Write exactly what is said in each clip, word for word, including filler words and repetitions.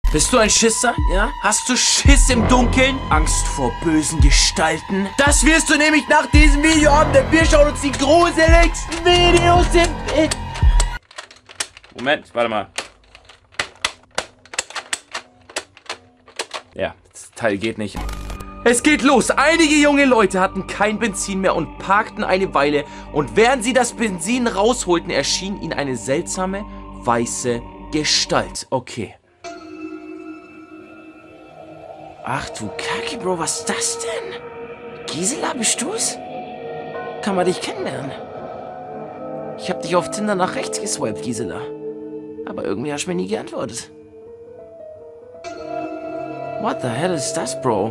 Bist du ein Schisser, ja? Hast du Schiss im Dunkeln? Angst vor bösen Gestalten? Das wirst du nämlich nach diesem Video haben, denn wir schauen uns die gruseligsten Videos im... Moment, warte mal. Ja, das Teil geht nicht. Es geht los. Einige junge Leute hatten kein Benzin mehr und parkten eine Weile. Und während sie das Benzin rausholten, erschien ihnen eine seltsame, weiße Gestalt. Okay. Ach du Kacke, Bro, was ist das denn? Gisela, bist du's? Kann man dich kennenlernen? Ich hab dich auf Tinder nach rechts geswiped, Gisela. Aber irgendwie hast du mir nie geantwortet. What the hell ist das, Bro?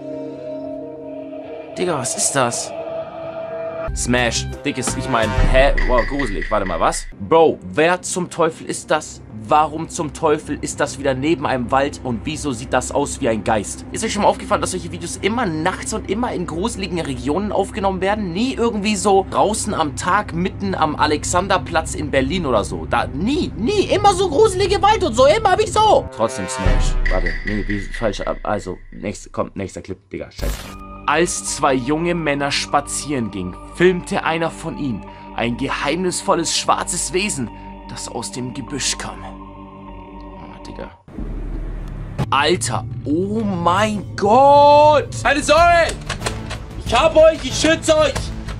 Digga, was ist das? Smash, dickes, ich meine, hä? Wow, gruselig. Warte mal, was? Bro, wer zum Teufel ist das? Warum zum Teufel ist das wieder neben einem Wald und wieso sieht das aus wie ein Geist? Ist euch schon mal aufgefallen, dass solche Videos immer nachts und immer in gruseligen Regionen aufgenommen werden? Nie irgendwie so draußen am Tag, mitten am Alexanderplatz in Berlin oder so. Da, nie, nie, immer so gruselige Wald und so, immer, wieso? Trotzdem Smash. Warte, nee, wie, falsch, also, nächst, kommt, nächster Clip, Digga, scheiße. Als zwei junge Männer spazieren gingen, filmte einer von ihnen ein geheimnisvolles schwarzes Wesen, das aus dem Gebüsch kam. Oh, Digga. Alter, oh mein Gott! Keine Sorge! Ich hab euch, ich schütze euch!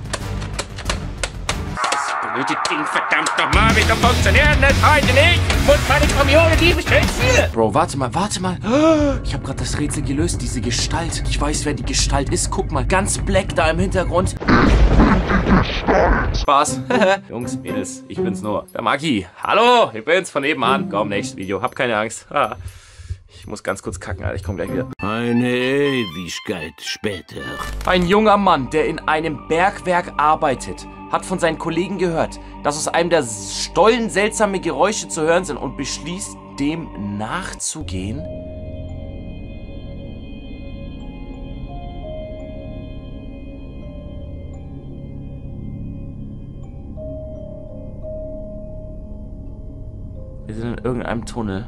Das blöde Ding, verdammt nochmal, wieder funktionieren das heute nicht! Und meine Community beschützen! Bro, warte mal, warte mal. Ich habe gerade das Rätsel gelöst, diese Gestalt. Ich weiß, wer die Gestalt ist. Guck mal, ganz black da im Hintergrund. Spaß. Jungs, Mädels, ich bin's nur. Der Maki. Hallo, ich bin's von nebenan. Komm, nächstes Video. Hab keine Angst. Ich muss ganz kurz kacken, Alter. Ich komm gleich wieder. Eine Ewigkeit später. Ein junger Mann, der in einem Bergwerk arbeitet, hat von seinen Kollegen gehört, dass aus einem der Stollen seltsame Geräusche zu hören sind und beschließt, dem nachzugehen. Wir sind in irgendeinem Tunnel.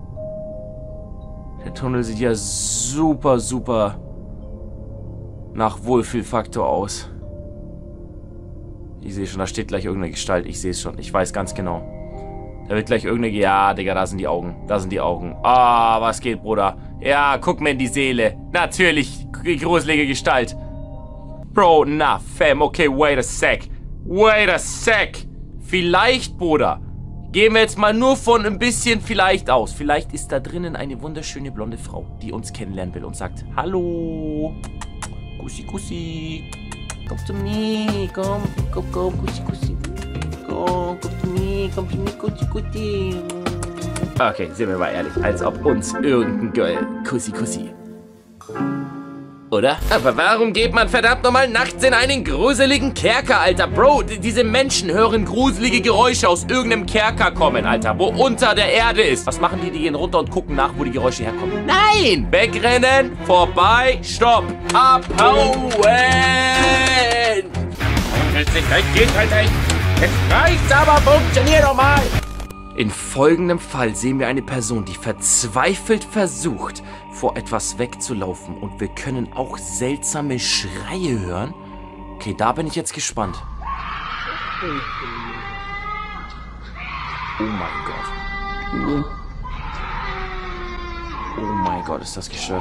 Der Tunnel sieht ja super, super nach Wohlfühlfaktor aus. Ich sehe schon, da steht gleich irgendeine Gestalt. Ich sehe es schon. Ich weiß ganz genau. Da wird gleich irgendeine... Ja, Digga, da sind die Augen. Da sind die Augen. Ah, was geht, Bruder? Ja, guck mir in die Seele. Natürlich, die gruselige Gestalt. Bro, na, fam, okay, wait a sec. Wait a sec. Vielleicht, Bruder, gehen wir jetzt mal nur von ein bisschen vielleicht aus. Vielleicht ist da drinnen eine wunderschöne blonde Frau, die uns kennenlernen will und sagt, hallo. Kussi, kussi. Komm zu mir, komm, komm, komm, kussi, kussi. Komm, komm zu mir, komm zu mir, kussi, kussi. Okay, sind wir mal ehrlich, als ob uns irgendein Girl kussi, kussi. Oder? Aber warum geht man verdammt nochmal nachts in einen gruseligen Kerker, Alter? Bro, diese Menschen hören gruselige Geräusche aus irgendeinem Kerker kommen, Alter, wo unter der Erde ist. Was machen die? Die gehen runter und gucken nach, wo die Geräusche herkommen. Nein! Wegrennen, vorbei, stopp, abhauen! Geht, Alter. Jetzt reicht's aber, funktioniert doch mal! In folgendem Fall sehen wir eine Person, die verzweifelt versucht, vor etwas wegzulaufen. Und wir können auch seltsame Schreie hören. Okay, da bin ich jetzt gespannt. Oh mein Gott. Oh mein Gott, ist das gestört.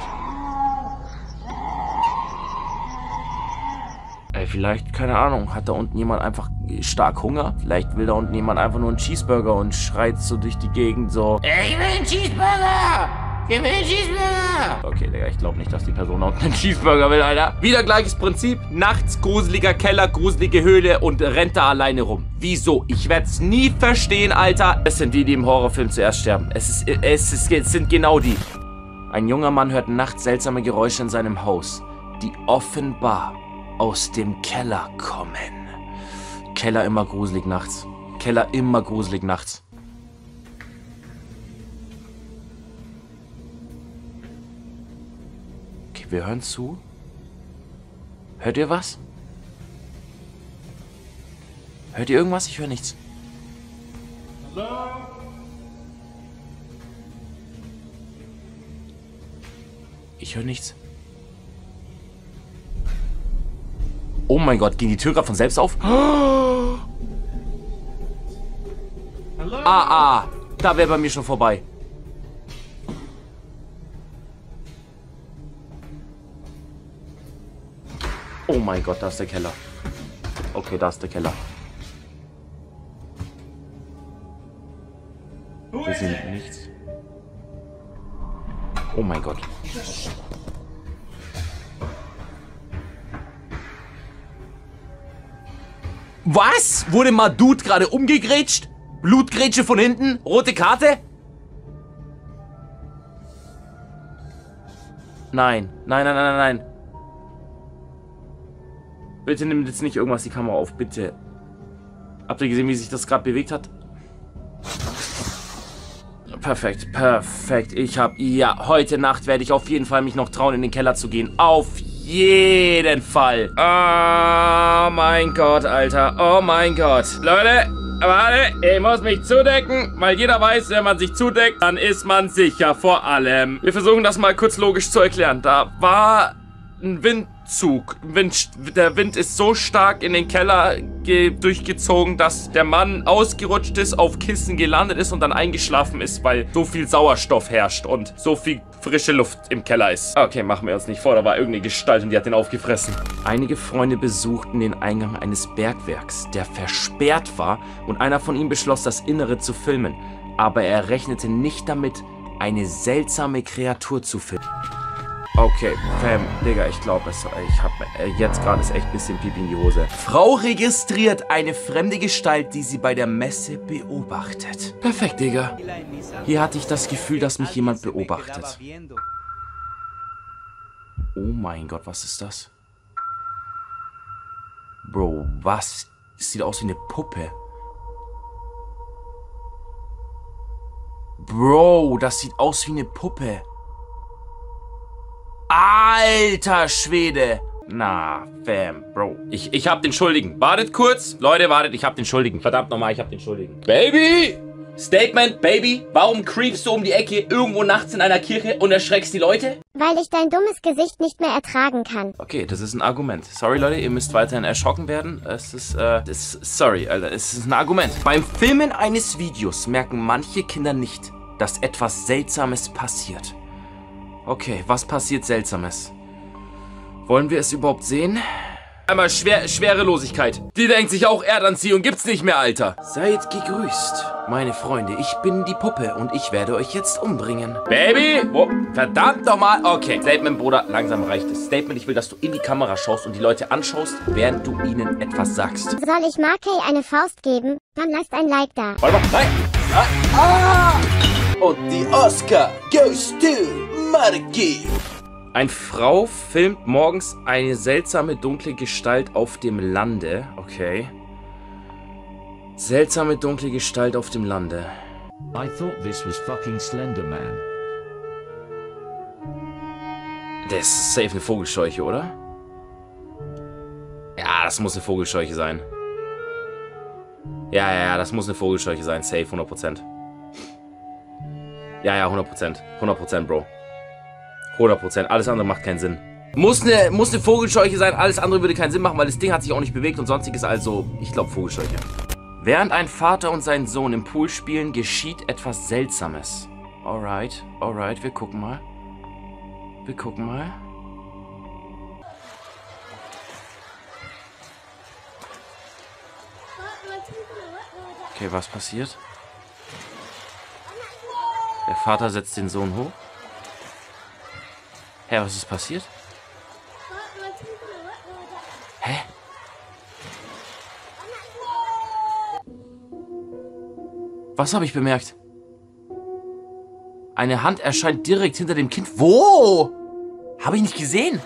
Ey, vielleicht, keine Ahnung, hat da unten jemand einfach stark Hunger? Vielleicht will da unten jemand einfach nur einen Cheeseburger und schreit so durch die Gegend so: Ich will einen Cheeseburger! Ich will einen Cheeseburger! Okay, Digga, ich glaube nicht, dass die Person da unten einen Cheeseburger will, Alter. Wieder gleiches Prinzip. Nachts gruseliger Keller, gruselige Höhle und rennt da alleine rum. Wieso? Ich werde es nie verstehen, Alter. Es sind die, die im Horrorfilm zuerst sterben. Es, ist, es, ist, es sind genau die. Ein junger Mann hört nachts seltsame Geräusche in seinem Haus, die offenbar aus dem Keller kommen. Keller immer gruselig nachts. Keller immer gruselig nachts. Okay, wir hören zu. Hört ihr was? Hört ihr irgendwas? Ich höre nichts. Ich höre nichts. Oh mein Gott, ging die Tür gerade von selbst auf? Ah, ah, da wäre bei mir schon vorbei. Oh mein Gott, da ist der Keller. Okay, da ist der Keller. Wir sehen nichts. Oh mein Gott. Was? Wurde Madud gerade umgegrätscht? Blutgrätsche von hinten? Rote Karte? Nein. Nein, nein, nein, nein, nein. Bitte nimm jetzt nicht irgendwas die Kamera auf, bitte. Habt ihr gesehen, wie sich das gerade bewegt hat? Perfekt, perfekt. Ich hab, ja, heute Nacht werde ich auf jeden Fall mich noch trauen, in den Keller zu gehen. Auf jeden Fall. Oh mein Gott, Alter. Oh mein Gott. Leute, warte, ich muss mich zudecken, weil jeder weiß, wenn man sich zudeckt, dann ist man sicher vor allem. Wir versuchen das mal kurz logisch zu erklären. Da war ein Windzug. Wind, der Wind ist so stark in den Keller durchgezogen, dass der Mann ausgerutscht ist, auf Kissen gelandet ist und dann eingeschlafen ist, weil so viel Sauerstoff herrscht und so viel frische Luft im Keller ist. Okay, machen wir uns nicht vor, da war irgendeine Gestalt und die hat den aufgefressen. Einige Freunde besuchten den Eingang eines Bergwerks, der versperrt war, und einer von ihnen beschloss, das Innere zu filmen. Aber er rechnete nicht damit, eine seltsame Kreatur zu filmen. Okay, Fam, Digga, ich glaube es. Ich hab äh, jetzt gerade ist echt ein bisschen Pipi in die Hose. Frau registriert eine fremde Gestalt, die sie bei der Messe beobachtet. Perfekt, Digga. Hier hatte ich das Gefühl, dass mich jemand beobachtet. Oh mein Gott, was ist das? Bro, was? Es sieht aus wie eine Puppe. Bro, das sieht aus wie eine Puppe. Alter Schwede. Na, Fam, Bro. Ich, ich hab den Schuldigen. Wartet kurz. Leute, wartet, ich hab den Schuldigen. Verdammt nochmal, ich hab den Schuldigen. Baby! Statement, Baby. Warum creepst du um die Ecke irgendwo nachts in einer Kirche und erschreckst die Leute? Weil ich dein dummes Gesicht nicht mehr ertragen kann. Okay, das ist ein Argument. Sorry, Leute, ihr müsst weiterhin erschrocken werden. Es ist, äh, das ist, sorry, Alter, es ist ein Argument. Beim Filmen eines Videos merken manche Kinder nicht, dass etwas Seltsames passiert. Okay, was passiert Seltsames? Wollen wir es überhaupt sehen? Einmal Schwer Schwerelosigkeit. Die denkt sich auch, Erdanziehung gibt's nicht mehr, Alter. Seid gegrüßt, meine Freunde. Ich bin die Puppe und ich werde euch jetzt umbringen. Baby! Oh, verdammt nochmal. Okay, Statement, Bruder. Langsam reicht es. Statement, ich will, dass du in die Kamera schaust und die Leute anschaust, während du ihnen etwas sagst. Soll ich Markey eine Faust geben? Dann lasst ein Like da. Warte mal, nein! Ah! Ah! Und die Oscar goes to Markey. Eine Frau filmt morgens eine seltsame dunkle Gestalt auf dem Lande. Okay. Seltsame dunkle Gestalt auf dem Lande. I thought this was fucking Slender Man. Das ist safe eine Vogelscheuche, oder? Ja, das muss eine Vogelscheuche sein. Ja, ja, ja, das muss eine Vogelscheuche sein. Safe, hundert Prozent. Ja, ja, hundert Prozent. hundert Prozent, Bro. hundert Prozent. Alles andere macht keinen Sinn. Muss eine, muss eine Vogelscheuche sein. Alles andere würde keinen Sinn machen, weil das Ding hat sich auch nicht bewegt und sonstiges. Also, ich glaube Vogelscheuche. Während ein Vater und sein Sohn im Pool spielen, geschieht etwas Seltsames. Alright, alright. Wir gucken mal. Wir gucken mal. Okay, was passiert? Der Vater setzt den Sohn hoch. Hä, was ist passiert? Hä? Was habe ich bemerkt? Eine Hand erscheint direkt hinter dem Kind. Wo? Habe ich nicht gesehen.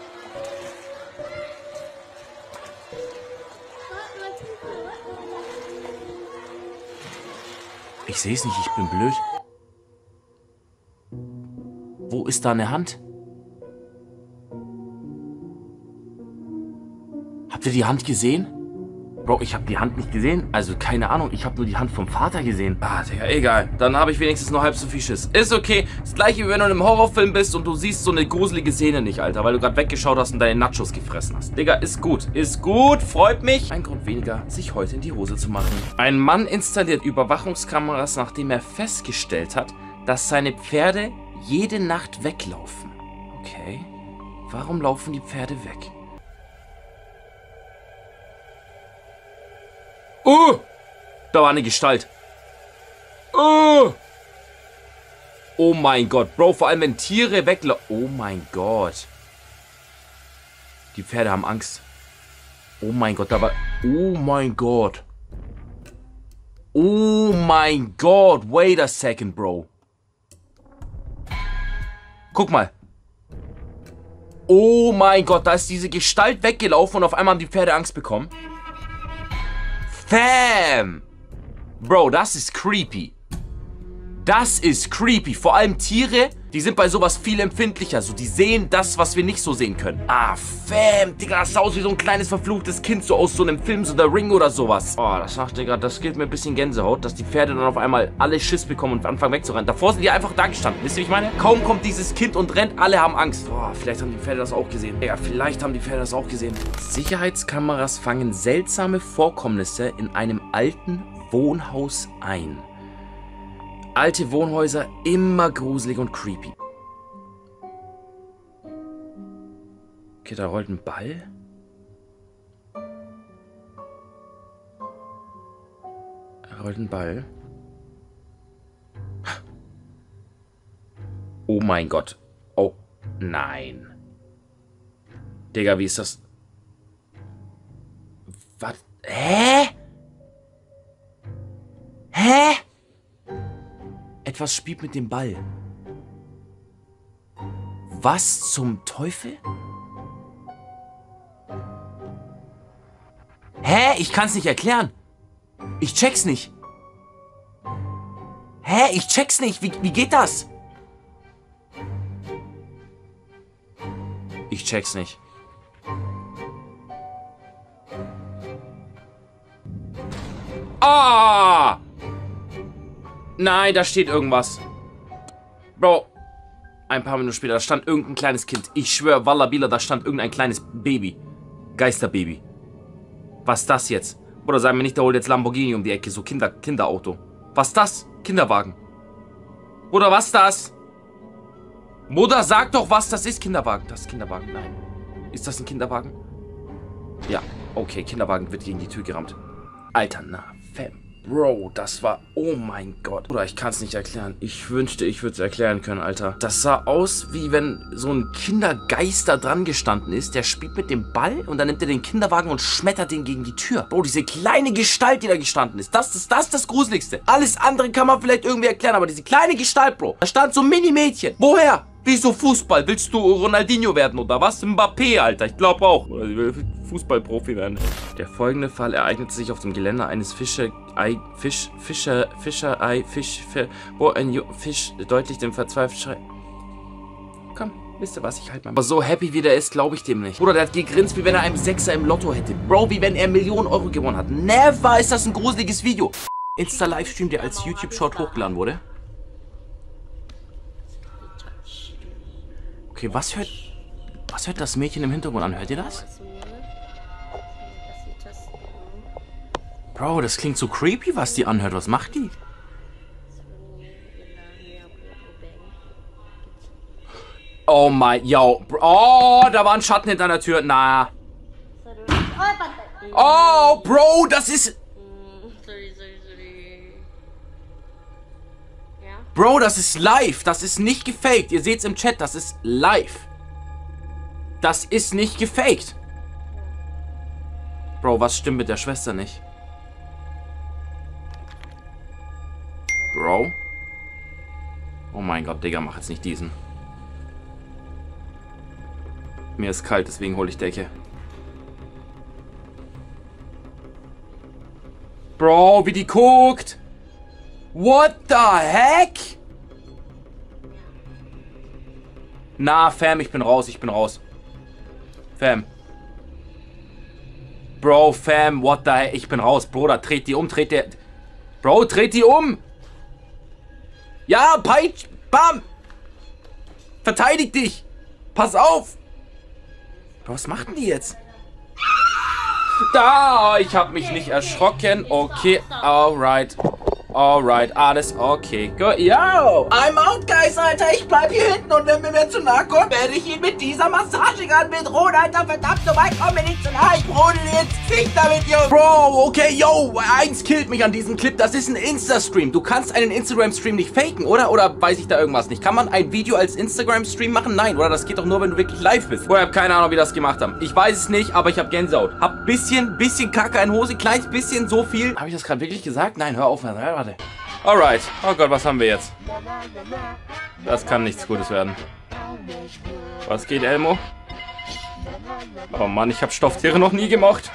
Ich sehe es nicht, ich bin blöd. Wo ist da eine Hand? Habt ihr die Hand gesehen? Bro, ich habe die Hand nicht gesehen. Also, keine Ahnung. Ich habe nur die Hand vom Vater gesehen. Ah, Digga, egal. Dann habe ich wenigstens nur halb so viel Schiss. Ist okay. Das gleiche, wie wenn du in einem Horrorfilm bist und du siehst so eine gruselige Szene nicht, Alter. Weil du gerade weggeschaut hast und deine Nachos gefressen hast. Digga, ist gut. Ist gut. Freut mich. Ein Grund weniger, sich heute in die Hose zu machen. Ein Mann installiert Überwachungskameras, nachdem er festgestellt hat, dass seine Pferde jede Nacht weglaufen. Okay. Warum laufen die Pferde weg? Oh! Da war eine Gestalt. Oh! Oh mein Gott, Bro, vor allem wenn Tiere weglaufen. Oh mein Gott. Die Pferde haben Angst. Oh mein Gott, da war... Oh mein Gott. Oh mein Gott, wait a second, Bro. Guck mal. Oh mein Gott, da ist diese Gestalt weggelaufen und auf einmal haben die Pferde Angst bekommen. Fam! Bro, das ist creepy. Das ist creepy. Vor allem Tiere, die sind bei sowas viel empfindlicher. So, die sehen das, was wir nicht so sehen können. Ah, Fam, Digga, das sah aus wie so ein kleines verfluchtes Kind, so aus so einem Film, so The Ring oder sowas. Oh, das macht, Digga, das gibt mir ein bisschen Gänsehaut, dass die Pferde dann auf einmal alle Schiss bekommen und anfangen wegzurennen. Davor sind die einfach da gestanden. Wisst ihr, wie ich meine? Kaum kommt dieses Kind und rennt, alle haben Angst. Oh, vielleicht haben die Pferde das auch gesehen. Ja, vielleicht haben die Pferde das auch gesehen. Sicherheitskameras fangen seltsame Vorkommnisse in einem alten Wohnhaus ein. Alte Wohnhäuser, immer gruselig und creepy. Okay, da rollt ein Ball. Da rollt ein Ball. Oh mein Gott. Oh, nein. Digga, wie ist das? Was? Hä? Hä? Etwas spielt mit dem Ball. Was zum Teufel? Hä? Ich kann's nicht erklären. Ich check's nicht. Hä? Ich check's nicht. Wie, wie geht das? Ich check's nicht. Ah! Nein, da steht irgendwas. Bro. Ein paar Minuten später, da stand irgendein kleines Kind. Ich schwöre, Wallabila, da stand irgendein kleines Baby. Geisterbaby. Was ist das jetzt? Oder sagen wir nicht, da holt jetzt Lamborghini um die Ecke. So Kinder, Kinderauto. Was ist das? Kinderwagen. Oder was ist das? Mutter, sag doch, was das ist. Kinderwagen. Das ist Kinderwagen. Nein. Ist das ein Kinderwagen? Ja. Okay, Kinderwagen wird gegen die Tür gerammt. Alter, na, Fam. Bro, das war... Oh mein Gott. Oder ich kann es nicht erklären. Ich wünschte, ich würde es erklären können, Alter. Das sah aus, wie wenn so ein Kindergeist da dran gestanden ist. Der spielt mit dem Ball und dann nimmt er den Kinderwagen und schmettert den gegen die Tür. Bro, diese kleine Gestalt, die da gestanden ist. Das ist das, das Gruseligste. Alles andere kann man vielleicht irgendwie erklären, aber diese kleine Gestalt, Bro. Da stand so ein Mini-Mädchen. Woher? Wieso Fußball? Willst du Ronaldinho werden oder was? Mbappé, Alter. Ich glaube auch. Oder ich will Fußballprofi werden. Der folgende Fall ereignete sich auf dem Gelände eines Fische... Ei... Fisch... Fischer... Fischerei... Fisch... Fisch wo ein jo Fisch deutlich dem verzweifelt schreit... Komm, wisst ihr was? Ich halt mal. Aber so happy wie der ist, glaube ich dem nicht. Oder der hat gegrinst, wie wenn er einen Sechser im Lotto hätte. Bro, wie wenn er Millionen Euro gewonnen hat. Never ist das ein gruseliges Video. Insta-Livestream, der als YouTube-Short hochgeladen wurde. Okay, was hört... Was hört das Mädchen im Hintergrund an? Hört ihr das? Bro, das klingt so creepy, was die anhört. Was macht die? Oh mein... Yo. Oh, da war ein Schatten hinter der Tür. Na. Oh, Bro, das ist... Bro, das ist live. Das ist nicht gefaked. Ihr seht's im Chat, das ist live. Das ist nicht gefaked. Bro, was stimmt mit der Schwester nicht? Bro? Oh mein Gott, Digga, mach jetzt nicht diesen. Mir ist kalt, deswegen hole ich Decke. Bro, wie die guckt! What the heck? Na, Fam, ich bin raus, ich bin raus. Fam. Bro, Fam, what the heck? Ich bin raus. Bruder, dreht die um, dreht der... Bro, dreht die um! Ja, Peitsch! Bam! Verteidig dich! Pass auf! Bro, was machten die jetzt? Da! Ich hab mich nicht erschrocken. Okay, alright. Alright, alles okay. Gut. Yo! I'm out, guys, Alter. Ich bleib hier hinten und wenn mir wer zu nahe kommt, werde ich ihn mit dieser Massagegun bedrohen, Alter. Verdammt nochmal, komm mir nicht zu nahe. Ich brodel jetzt. Fick damit, yo. Bro, okay, yo. Eins killt mich an diesem Clip. Das ist ein Insta-Stream. Du kannst einen Instagram-Stream nicht faken, oder? Oder weiß ich da irgendwas nicht? Kann man ein Video als Instagram-Stream machen? Nein, oder? Das geht doch nur, wenn du wirklich live bist. Boah, ich hab keine Ahnung, wie das gemacht haben. Ich weiß es nicht, aber ich hab Gänsehaut. Hab bisschen, bisschen Kacke in Hose. Kleines bisschen, so viel. Habe ich das gerade wirklich gesagt? Nein, hör auf. Warte. Alright. Oh Gott, was haben wir jetzt? Das kann nichts Gutes werden. Was geht, Elmo? Oh Mann, ich habe Stofftiere noch nie gemocht.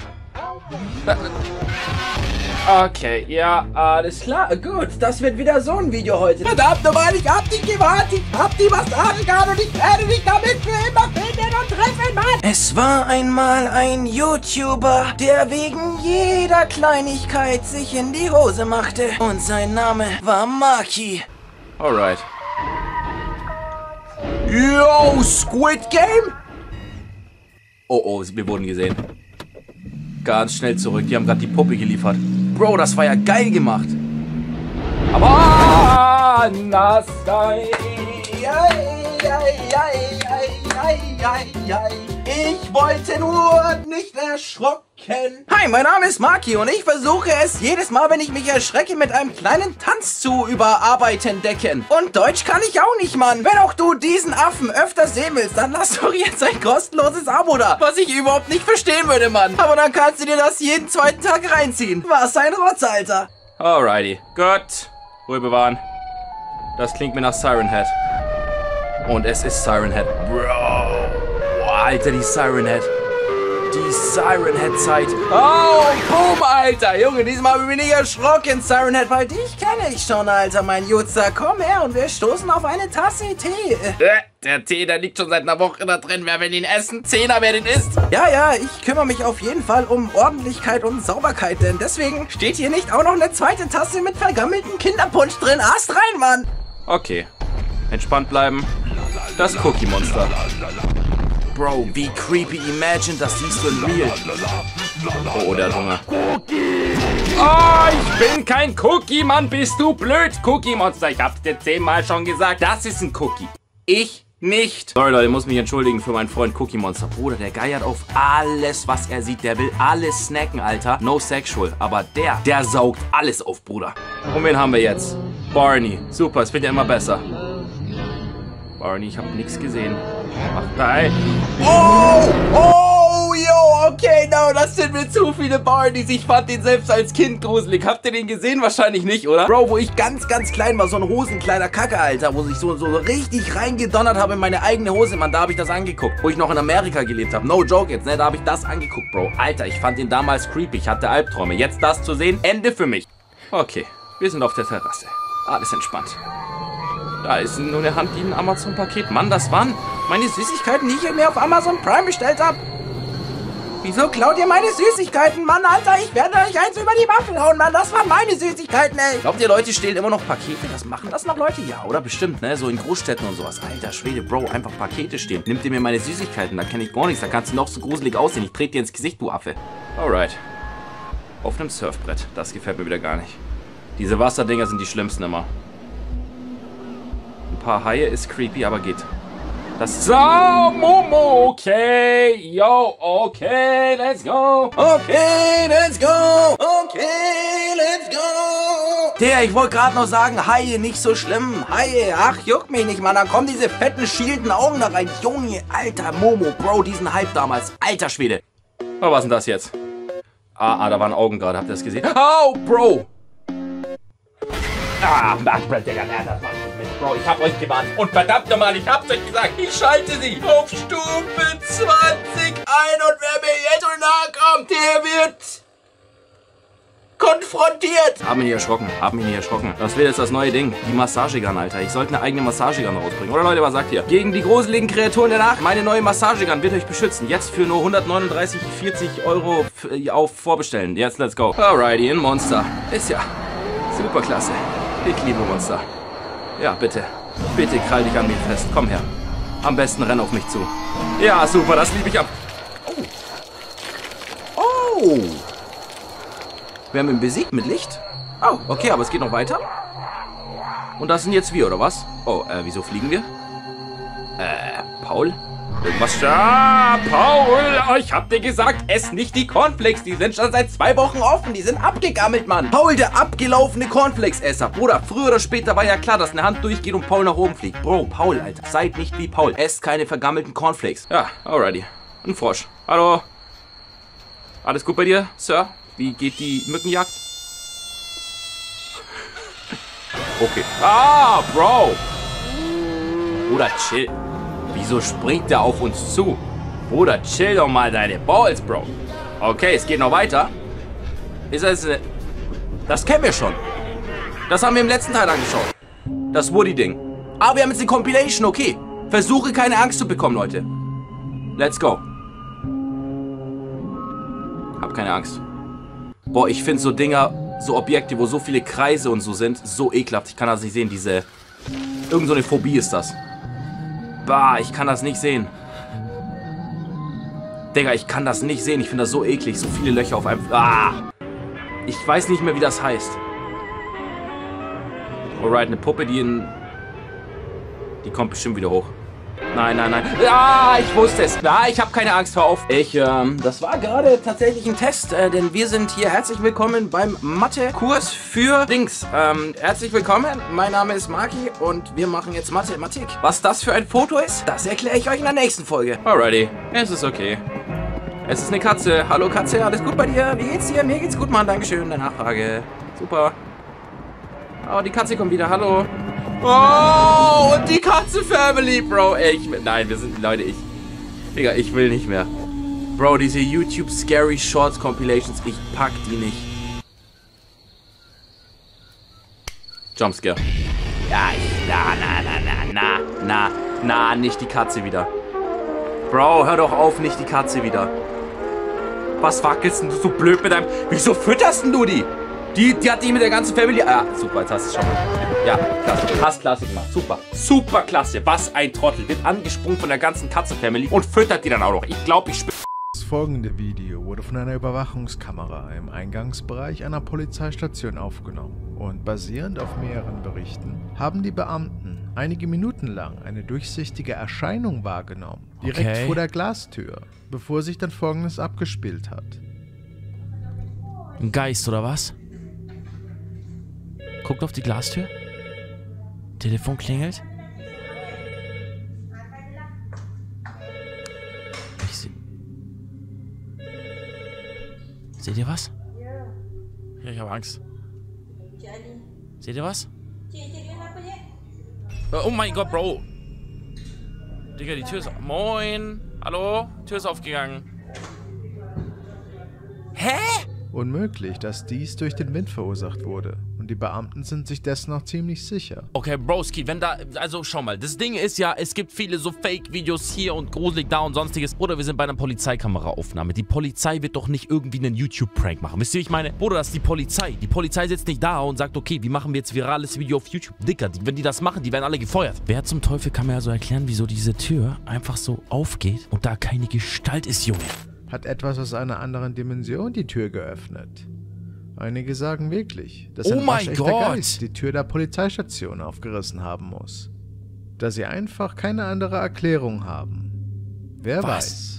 Okay, ja, alles klar. Gut, das wird wieder so ein Video heute. Verdammt nochmal, ich hab dich gewartet. Ich hab die Massagegun und ich werde dich damit für immer finden und treffen, Mann. Es war einmal ein YouTuber, der wegen jeder Kleinigkeit sich in die Hose machte. Und sein Name war Maki. Alright. Yo, Squid Game? Oh, oh, wir wurden gesehen. Ganz schnell zurück. Die haben gerade die Puppe geliefert. Bro, das war ja geil gemacht. Aber nass sein. Ich wollte nur nicht erschrocken. Hi, mein Name ist Maki und ich versuche es jedes Mal, wenn ich mich erschrecke, mit einem kleinen Tanz zu überarbeiten decken. Und Deutsch kann ich auch nicht, Mann. Wenn auch du diesen Affen öfter sehen willst, dann lass doch jetzt ein kostenloses Abo da. Was ich überhaupt nicht verstehen würde, Mann. Aber dann kannst du dir das jeden zweiten Tag reinziehen. Was ein Rotz, Alter. Alrighty. Gut. Ruhe bewahren. Das klingt mir nach Siren Head. Und es ist Siren Head. Bro. Boah, Alter, die Siren Head. Die Siren Head Zeit. Oh, boom, Alter. Junge, diesmal bin ich nicht erschrocken, Siren Head, weil dich kenne ich schon, Alter, mein Jutzer. Komm her und wir stoßen auf eine Tasse Tee. Äh, der Tee, der liegt schon seit einer Woche da drin. Wer will ihn essen? Zehner, wer den isst? Ja, ja, ich kümmere mich auf jeden Fall um Ordentlichkeit und Sauberkeit, denn deswegen steht hier nicht auch noch eine zweite Tasse mit vergammeltem Kinderpunsch drin. Ast rein, Mann. Okay. Entspannt bleiben. Das Cookie Monster. Bro, wie creepy. Imagine, das siehst du in real. Oh, der hat Hunger. Oh, ich bin kein Cookie, Mann. Bist du blöd? Cookie Monster, ich hab's dir zehnmal schon gesagt. Das ist ein Cookie. Ich nicht. Sorry, Leute, ich muss mich entschuldigen für meinen Freund Cookie Monster. Bruder, der geiert auf alles, was er sieht. Der will alles snacken, Alter. No sexual. Aber der, der saugt alles auf, Bruder. Und wen haben wir jetzt? Barney. Super, es wird ja immer besser. Barney, ich habe nichts gesehen. Ach, nein. Oh, oh, yo, okay, no, das sind mir zu viele Barneys. Ich fand den selbst als Kind gruselig. Habt ihr den gesehen? Wahrscheinlich nicht, oder? Bro, wo ich ganz, ganz klein war, so ein hosenkleiner Kacke, Alter, wo ich so, so richtig reingedonnert habe in meine eigene Hose, Mann, da habe ich das angeguckt. Wo ich noch in Amerika gelebt habe. No joke jetzt, ne, da habe ich das angeguckt, Bro. Alter, ich fand den damals creepy. Ich hatte Albträume. Jetzt das zu sehen, Ende für mich. Okay, wir sind auf der Terrasse. Alles entspannt. Da ist nur eine Hand, die ein Amazon-Paket. Mann, das waren meine Süßigkeiten, die ich mir auf Amazon Prime bestellt habe. Wieso klaut ihr meine Süßigkeiten, Mann, Alter? Ich werde euch eins über die Waffel hauen, Mann. Das waren meine Süßigkeiten, ey. Glaubt ihr, Leute stehlen immer noch Pakete? Das machen das noch Leute? Ja, oder? Bestimmt, ne? So in Großstädten und sowas. Alter Schwede, Bro, einfach Pakete stehlen. Nimmt ihr mir meine Süßigkeiten? Da kenne ich gar nichts. Da kannst du noch so gruselig aussehen. Ich trete dir ins Gesicht, du Affe. Alright. Auf einem Surfbrett. Das gefällt mir wieder gar nicht. Diese Wasserdinger sind die schlimmsten immer. Ein paar Haie ist creepy, aber geht. Das ist so, Momo, okay, yo, okay, let's go, okay, let's go, okay, let's go. Der, ich wollte gerade noch sagen, Haie, nicht so schlimm, Haie, ach, juckt mich nicht, Mann, dann kommen diese fetten, schielenden Augen da rein, Junge, alter Momo, Bro, diesen Hype damals, alter Schwede. Oh, was ist denn das jetzt? Ah, ah, da waren Augen gerade, habt ihr das gesehen? Oh, Bro. Ah, Backbrett, Digga, das war nicht mit, Bro, ich hab euch gewarnt. Und verdammt nochmal, ich hab's euch gesagt, ich schalte sie auf Stufe zwanzig ein und wer mir jetzt so nahe kommt, der wird konfrontiert. Hab mich hier erschrocken, hab mich nicht erschrocken. Das wird jetzt das neue Ding, die Massagegun, Alter. Ich sollte eine eigene Massagegun rausbringen. Oder Leute, was sagt ihr? Gegen die gruseligen Kreaturen der Nacht. Meine neue Massagegun wird euch beschützen. Jetzt für nur hundertneununddreißig, vierzig Euro auf Vorbestellen. Jetzt, let's go. Alrighty, ein Monster. Ist ja super klasse. Ich liebe Monster. Ja, bitte. Bitte krall dich an mir fest. Komm her. Am besten renn auf mich zu. Ja, super, das liebe ich ab. Oh. Oh. Wir haben ihn besiegt mit Licht. Oh, okay, aber es geht noch weiter. Und das sind jetzt wir, oder was? Oh, äh, wieso fliegen wir? Äh, Paul? Irgendwas? Ja, Paul, ich hab dir gesagt, ess nicht die Cornflakes. Die sind schon seit zwei Wochen offen. Die sind abgegammelt, Mann. Paul, der abgelaufene Cornflakes-Esser. Bruder, früher oder später war ja klar, dass eine Hand durchgeht und Paul nach oben fliegt. Bro, Paul, Alter, seid nicht wie Paul. Esst keine vergammelten Cornflakes. Ja, alrighty. Ein Frosch. Hallo. Alles gut bei dir, Sir? Wie geht die Mückenjagd? Okay. Ah, Bro. Bruder, chill. Wieso springt der auf uns zu? Bruder, chill doch mal deine Balls, Bro. Okay, es geht noch weiter. Ist das... Äh, das kennen wir schon. Das haben wir im letzten Teil angeschaut. Das Woody-Ding. Aber wir haben jetzt eine Compilation, okay. Versuche keine Angst zu bekommen, Leute. Let's go. Hab keine Angst. Boah, ich finde so Dinger, so Objekte, wo so viele Kreise und so sind, so ekelhaft. Ich kann das nicht sehen, diese... Irgend so eine Phobie ist das. Bah, ich kann das nicht sehen. Digga, ich kann das nicht sehen. Ich finde das so eklig. So viele Löcher auf einem... Ah! Ich weiß nicht mehr, wie das heißt. Alright, eine Puppe, die in... Die kommt bestimmt wieder hoch. Nein, nein, nein. Ah, ich wusste es. Ah, ich habe keine Angst, hör auf. Ich, ähm, das war gerade tatsächlich ein Test, äh, denn wir sind hier. Herzlich willkommen beim Mathe-Kurs für Dings. Ähm, herzlich willkommen. Mein Name ist Maki und wir machen jetzt Mathematik. Was das für ein Foto ist, das erkläre ich euch in der nächsten Folge. Alrighty. Es ist okay. Es ist eine Katze. Hallo Katze, alles gut bei dir? Wie geht's dir? Mir geht's gut, Mann. Dankeschön. Der Nachfrage. Super. Oh, die Katze kommt wieder. Hallo. Oh, und die Katze-Family, Bro. Ey, ich, nein, wir sind, Leute, ich... Digga, ich will nicht mehr. Bro, diese YouTube Scary Shorts Compilations, ich pack die nicht. Jumpscare. Ja, ich... Na, na, na, na, na, na, na, nicht die Katze wieder. Bro, hör doch auf, nicht die Katze wieder. Was wackelst denn du so blöd mit deinem... Wieso fütterst denn du die? Die, die hat dich mit der ganzen Family... Ah, super, jetzt hast du es schon mal. Ja, klasse. Hast klasse gemacht. Super. Super klasse. Was ein Trottel. Wird angesprungen von der ganzen Katzen-Family und füttert die dann auch noch. Ich glaube, ich... Das folgende Video wurde von einer Überwachungskamera im Eingangsbereich einer Polizeistation aufgenommen. Und basierend auf mehreren Berichten haben die Beamten einige Minuten lang eine durchsichtige Erscheinung wahrgenommen. Direkt Okay. vor der Glastür, bevor sich dann Folgendes abgespielt hat. Ein Geist, oder was? Guckt auf die Glastür. Telefon klingelt. Ich seh... Seht ihr was? Ja, ich habe Angst. Seht ihr was? Oh mein Gott, Bro. Digga, die Tür ist... Moin. Hallo? Tür ist aufgegangen. Hä? Unmöglich, dass dies durch den Wind verursacht wurde. Und die Beamten sind sich dessen noch ziemlich sicher. Okay, Broski, wenn da... Also, schau mal. Das Ding ist ja, es gibt viele so Fake-Videos hier und gruselig da und sonstiges. Oder wir sind bei einer Polizeikamera-Aufnahme. Die Polizei wird doch nicht irgendwie einen YouTube-Prank machen. Wisst ihr, wie ich meine? Bruder, das ist die Polizei. Die Polizei sitzt nicht da und sagt, okay, wie machen wir jetzt virales Video auf YouTube? Dicker, die, wenn die das machen, die werden alle gefeuert. Wer zum Teufel kann mir ja so erklären, wieso diese Tür einfach so aufgeht und da keine Gestalt ist, Junge? Hat etwas aus einer anderen Dimension die Tür geöffnet? Einige sagen wirklich, dass Oh ein mein waschechter Gott. Geist die Tür der Polizeistation aufgerissen haben muss. Da sie einfach keine andere Erklärung haben. Wer Was? weiß.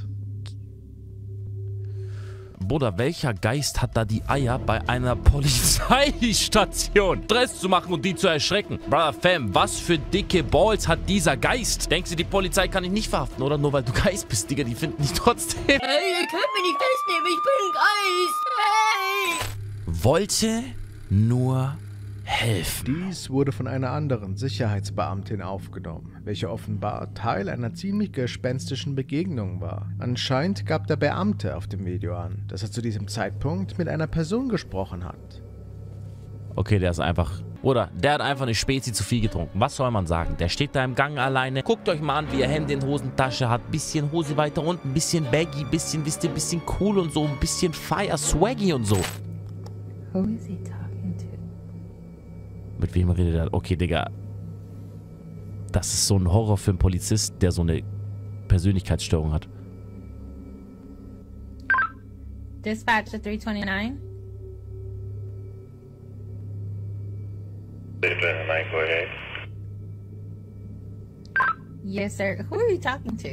Bruder, welcher Geist hat da die Eier bei einer Polizeistation Stress zu machen und die zu erschrecken? Brother Fam, was für dicke Balls hat dieser Geist? Denkst du, die Polizei kann dich nicht verhaften, oder? Nur weil du Geist bist, Digga, die finden dich trotzdem. Hey, ihr könnt mich nicht festnehmen, ich bin Geist. Hey! Wollte nur helfen. Dies wurde von einer anderen Sicherheitsbeamtin aufgenommen, welche offenbar Teil einer ziemlich gespenstischen Begegnung war. Anscheinend gab der Beamte auf dem Video an, dass er zu diesem Zeitpunkt mit einer Person gesprochen hat. Okay, der ist einfach... Oder der hat einfach eine Spezi zu viel getrunken. Was soll man sagen? Der steht da im Gang alleine. Guckt euch mal an, wie er Hände in Hosentasche hat. Bisschen Hose weiter unten, bisschen baggy, bisschen, wisst ihr, bisschen cool und so. Ein bisschen fire, swaggy und so. Who is he talking to? Mit wem redet er? Okay, Digga. Das ist so ein Horrorfilm-Polizist, der so eine Persönlichkeitsstörung hat. Dispatch to three twenty-nine. three twenty-nine, go ahead. Yes, sir. Who are you talking to?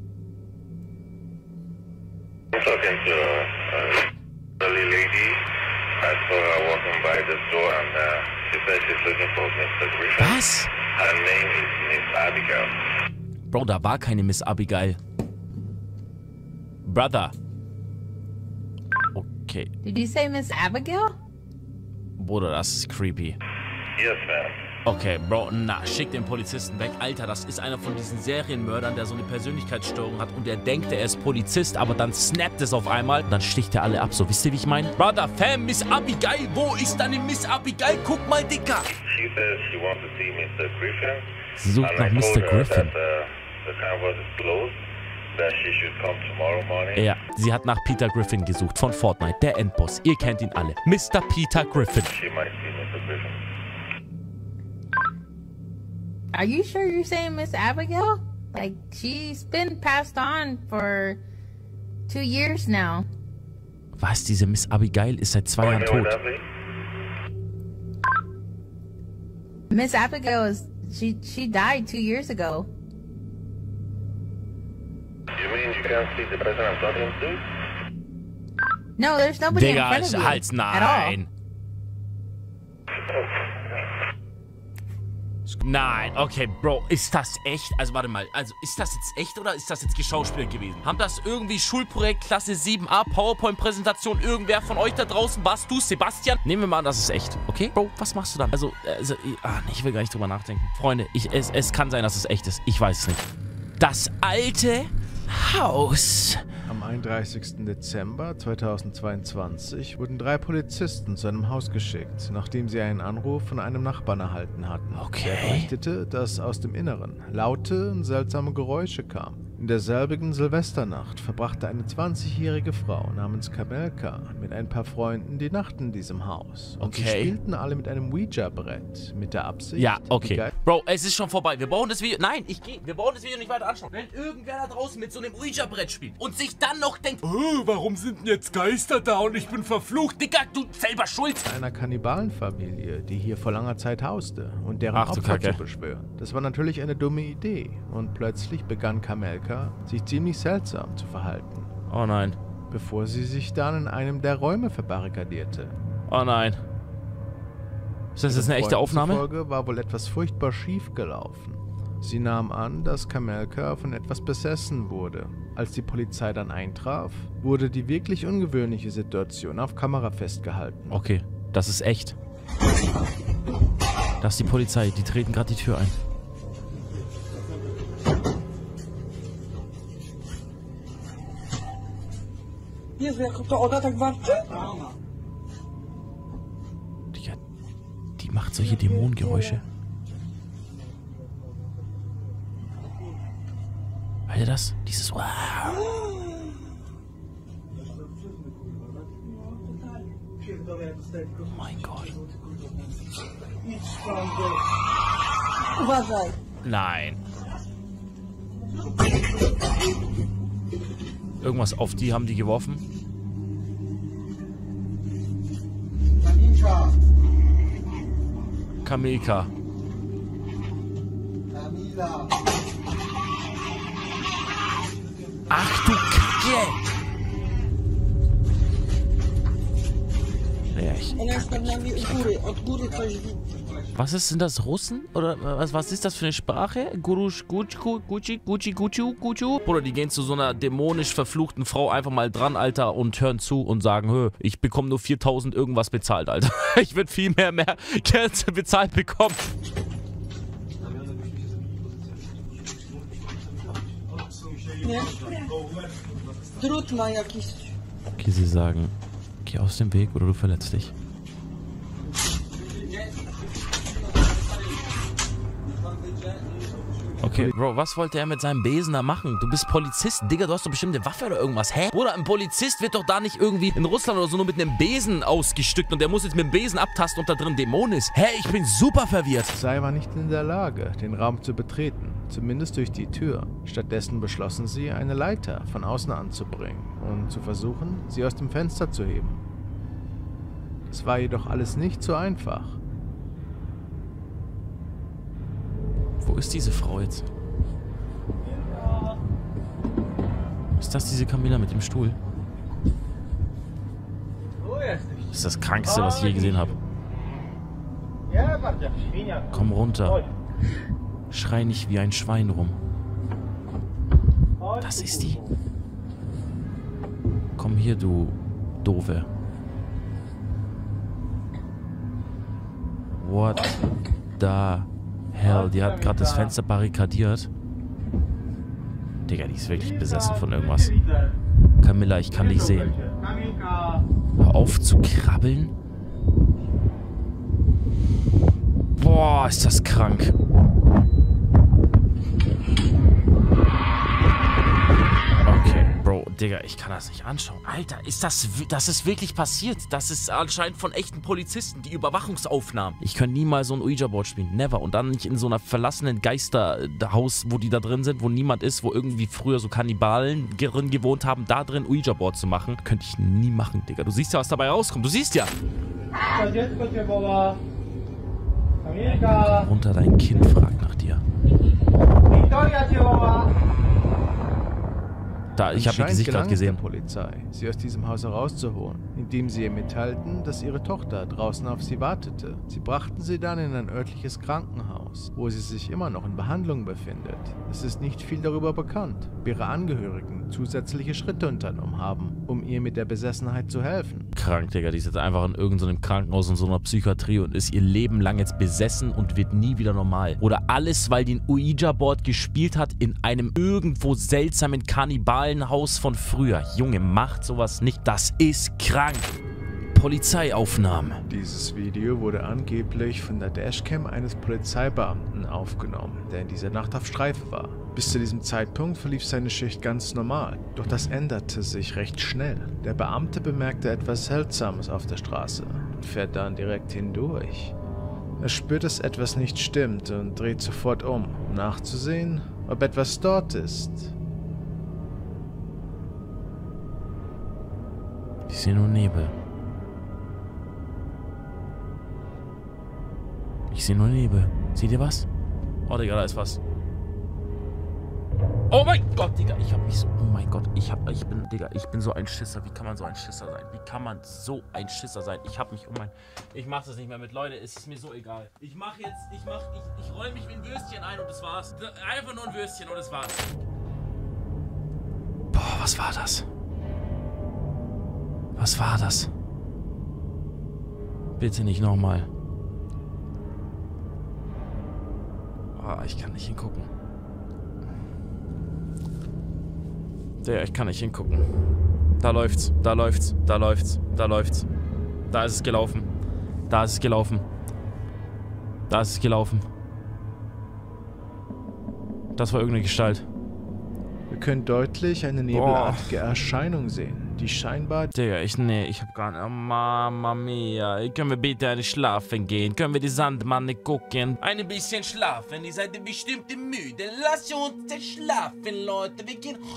I'm talking to uh, a lady. I saw her walking by the store and uh, she said she's looking for Mister Griffin. Was? Her name is Miss Abigail. Bro, da war keine Miss Abigail. Brother. Okay. Did you say Miss Abigail? Bruder, das ist creepy. Yes, ma'am. Okay, Bro, na, schick den Polizisten weg. Alter, das ist einer von diesen Serienmördern, der so eine Persönlichkeitsstörung hat und der denkt, er ist Polizist, aber dann snappt es auf einmal und dann sticht er alle ab. So, wisst ihr, wie ich meine? Brother, Fam, Miss Abigail, wo ist deine Miss Abigail? Guck mal, Dicker. She says she wants to see Mister Griffin. Sie sucht And nach I Mister told her Griffin. that uh, the canvas is closed, that she should come tomorrow morning. Ja, sie hat nach Peter Griffin gesucht von Fortnite, der Endboss. Ihr kennt ihn alle. Mister Peter Griffin. She might see Mister Griffin. Are you sure you're saying Miss Abigail? Like, she's been passed on for two years now. Was? Diese Miss Abigail ist seit zwei Jahren tot. Miss Abigail is she she died two years ago. You mean you can't see the person I'm talking to? No, there's nobody in Digga, front of you Hals, at all. nein. Nein, okay, Bro, ist das echt? Also warte mal, also ist das jetzt echt oder ist das jetzt geschauspielert gewesen? Haben das irgendwie Schulprojekt Klasse sieben a, PowerPoint-Präsentation, irgendwer von euch da draußen? Warst du, Sebastian? Nehmen wir mal an, das ist echt, okay? Bro, was machst du dann? Also, also ah, ich will gar nicht drüber nachdenken. Freunde, ich, es, es kann sein, dass es echt ist. Ich weiß es nicht. Das alte Haus. Am einunddreißigsten Dezember zweitausendzweiundzwanzig wurden drei Polizisten zu einem Haus geschickt, nachdem sie einen Anruf von einem Nachbarn erhalten hatten. Okay. Der berichtete, dass aus dem Inneren laute und seltsame Geräusche kamen. In derselbigen Silvesternacht verbrachte eine zwanzigjährige Frau namens Kamelka mit ein paar Freunden die Nacht in diesem Haus. Und Okay. sie spielten alle mit einem Ouija-Brett, mit der Absicht... Ja, die okay. Ge- Bro, es ist schon vorbei. Wir brauchen das Video... Nein, ich gehe. Wir brauchen das Video nicht weiter anschauen. Wenn irgendwer da draußen mit so einem Ouija-Brett spielt und sich dann noch denkt, oh, warum sind denn jetzt Geister da und ich bin verflucht? Digga, du selber schuld. einer Kannibalenfamilie, die hier vor langer Zeit hauste und deren Ach du Opfer Kacke. zu beschwören. Das war natürlich eine dumme Idee und plötzlich begann Kamelka, sich ziemlich seltsam zu verhalten, Oh nein. bevor sie sich dann in einem der Räume verbarrikadierte. Oh nein. Ist das jetzt eine echte Freunden Aufnahme? zufolge war wohl etwas furchtbar schief gelaufen. Sie nahm an, dass Kamelka von etwas besessen wurde. Als die Polizei dann eintraf, wurde die wirklich ungewöhnliche Situation auf Kamera festgehalten. Okay, das ist echt. Das ist die Polizei, die treten gerade die Tür ein. Digga, die macht solche Dämonengeräusche. Hört ihr das? Dieses Wow. Oh mein Gott. Nein. Irgendwas auf die haben die geworfen. Kamelka. Ach du Kacke! Ja, ich, Ona jest nad nami u góry, od góry coś... Was ist, sind das Russen? Oder was, was ist das für eine Sprache? Gurush, Gucci, Gucci, Gucci, Gucci, Gucci? Oder die gehen zu so einer dämonisch verfluchten Frau einfach mal dran, Alter, und hören zu und sagen, hö, ich bekomme nur viertausend irgendwas bezahlt, Alter. Ich würde viel mehr, mehr Geld bezahlt bekommen. Okay, sie sagen, geh aus dem Weg oder du verletzt dich. Okay, Bro, was wollte er mit seinem Besen da machen? Du bist Polizist, Digga, du hast doch bestimmt eine Waffe oder irgendwas. Hä? Oder ein Polizist wird doch da nicht irgendwie in Russland oder so nur mit einem Besen ausgestückt und der muss jetzt mit dem Besen abtasten und da drin Dämon ist. Hä? Ich bin super verwirrt. Sei war nicht in der Lage, den Raum zu betreten, zumindest durch die Tür. Stattdessen beschlossen sie, eine Leiter von außen anzubringen und zu versuchen, sie aus dem Fenster zu heben. Es war jedoch alles nicht so einfach. Wo ist diese Frau jetzt? Ist das diese Camilla mit dem Stuhl? Das ist das Krankste, was ich je gesehen habe. Komm runter. Schrei nicht wie ein Schwein rum. Das ist die. Komm hier, du Doofe. What the hell? Die hat gerade das Fenster barrikadiert. Digga, die ist wirklich besessen von irgendwas. Camilla, ich kann dich sehen. Hör auf zu krabbeln. Boah, ist das krank. Okay, Bro, Digga, ich kann das nicht anschauen. Alter, ist das, das ist wirklich passiert? Das ist anscheinend von echten Polizisten, die Überwachungsaufnahmen. Ich kann niemals so ein Ouija-Board spielen, never. Und dann nicht in so einer verlassenen Geisterhaus, wo die da drin sind, wo niemand ist, wo irgendwie früher so Kannibalen drin gewohnt haben, da drin Ouija-Board zu machen. Könnte ich nie machen, Digga. Du siehst ja, was dabei rauskommt. Du siehst ja. Runter, dein Kind fragt nach dir. Da, ich habe ihr Gesicht gerade gesehen. Der Polizei, sie aus diesem Haus herauszuholen, indem sie ihr mitteilten, dass ihre Tochter draußen auf sie wartete. Sie brachten sie dann in ein örtliches Krankenhaus, wo sie sich immer noch in Behandlung befindet. Es ist nicht viel darüber bekannt, ob ihre Angehörigen zusätzliche Schritte unternommen haben, um ihr mit der Besessenheit zu helfen. Krank, Digga, die ist jetzt einfach in irgendeinem Krankenhaus in so einer Psychiatrie und ist ihr Leben lang jetzt besessen und wird nie wieder normal. Oder alles, weil die ein Ouija-Board gespielt hat in einem irgendwo seltsamen Kannibalen Haus von früher. Junge, macht sowas nicht. Das ist krank. Polizeiaufnahmen. Dieses Video wurde angeblich von der Dashcam eines Polizeibeamten aufgenommen, der in dieser Nacht auf Streife war. Bis zu diesem Zeitpunkt verlief seine Schicht ganz normal. Doch das änderte sich recht schnell. Der Beamte bemerkte etwas Seltsames auf der Straße und fährt dann direkt hindurch. Er spürt, dass etwas nicht stimmt und dreht sofort um, um nachzusehen, ob etwas dort ist. Ich sehe nur Nebel. Ich sehe nur Nebel. Seht ihr was? Oh, Digga, da ist was. Oh mein Gott, Digga, ich hab mich so... Oh mein Gott, ich hab... Ich bin... Digga, ich bin so ein Schisser. Wie kann man so ein Schisser sein? Wie kann man so ein Schisser sein? Ich hab mich um mein... Ich mach das nicht mehr mit, Leute. Es ist mir so egal. Ich mach jetzt... Ich mach... Ich, ich roll mich wie ein Würstchen ein und das war's. Einfach nur ein Würstchen und das war's. Boah, was war das? Was war das? Bitte nicht nochmal. Oh, ich kann nicht hingucken. Ja, ich kann nicht hingucken. Da läuft's, da läuft's, da läuft's, da läuft's. Da ist es gelaufen. Da ist es gelaufen. Da ist es gelaufen. Das war irgendeine Gestalt. Wir können deutlich eine nebelartige Boah. Erscheinung sehen, die scheinbar... Digga, ich, nee, ich hab gar nicht... Oh, Mama mia. Können wir bitte eine schlafen gehen? Können wir die Sandmanne gucken? Ein bisschen schlafen, ihr seid bestimmt müde. Lasst uns schlafen, Leute. Wir gehen...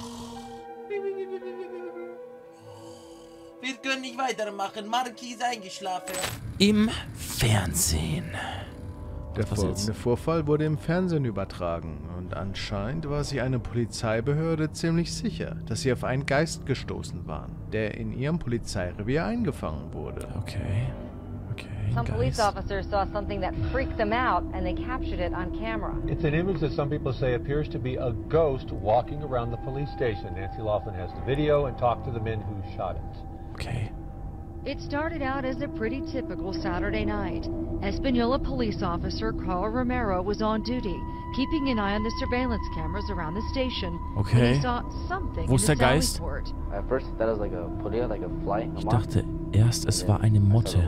Wir können nicht weitermachen. Marki ist eingeschlafen. Im Fernsehen. Der folgende Vorfall wurde im Fernsehen übertragen und anscheinend war sich eine Polizeibehörde ziemlich sicher, dass sie auf einen Geist gestoßen waren, der in ihrem Polizeirevier eingefangen wurde. Okay, okay. Some police officers saw something that freaked them out and they captured it on camera. It's an image that some people say appears to be a ghost walking around the police station. Nancy Laughlin has the video and talked to the men who shot it. Okay. It started out as a pretty typical Saturday night. Espanola police officer Carl Romero was on duty, keeping an eye on the surveillance cameras around the station. Okay. When he saw something Wo ist der in the Geist? Sally port. At first, that was like a polilla, like a fly. Ich dachte erst, es war eine Motte.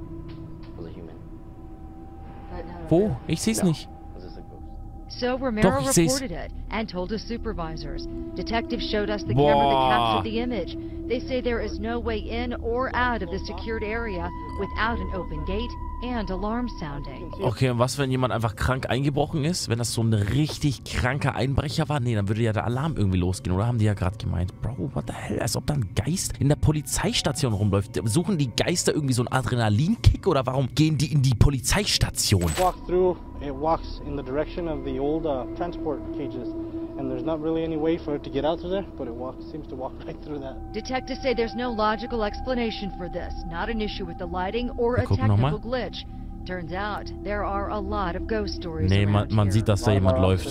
Wo? Ich sehe es nicht. So Romero Doch, ich seh's. reported it and told his supervisors. Detectives showed us the Boah. camera that captured the image. They say there is no way in or out of the secured area without an open gate and alarm sounding. Okay, und was, wenn jemand einfach krank eingebrochen ist? Wenn das so ein richtig kranker Einbrecher war? Nee, dann würde ja der Alarm irgendwie losgehen. Oder haben die ja gerade gemeint? Bro, what the hell? Als ob da ein Geist in der Polizeistation rumläuft. Suchen die Geister irgendwie so einen Adrenalinkick? Oder warum gehen die in die Polizeistation? Walk through, it walks in the direction of the old uh, transport cages. And there's not really any way for it to get out through there, but it walks, seems to walk right through that. Detectives say there's no logical explanation for this. Not an issue with the lighting or a Gucken noch mal. technical glitch. Turns out there are a lot of ghost stories Nee, man, around man here. sieht, dass da jemand läuft.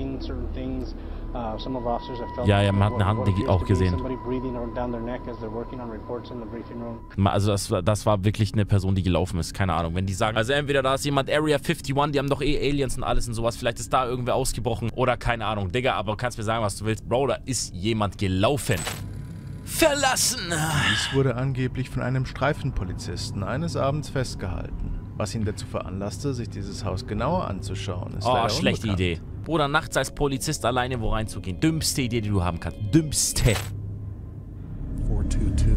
Ja, ja, man hat eine Hand auch gesehen. Also das, das war wirklich eine Person, die gelaufen ist. Keine Ahnung. Wenn die sagen, also entweder da ist jemand Area einundfünfzig, die haben doch eh Aliens und alles und sowas. Vielleicht ist da irgendwer ausgebrochen oder keine Ahnung. Digga, aber du kannst mir sagen, was du willst. Bro, da ist jemand gelaufen. Verlassen! Dies wurde angeblich von einem Streifenpolizisten eines Abends festgehalten. Was ihn dazu veranlasste, sich dieses Haus genauer anzuschauen, ist Oh, leider schlechte unbekannt. Idee. Bruder, nachts als Polizist alleine wo reinzugehen. Dümmste Idee, die du haben kannst. Dümmste. four two two.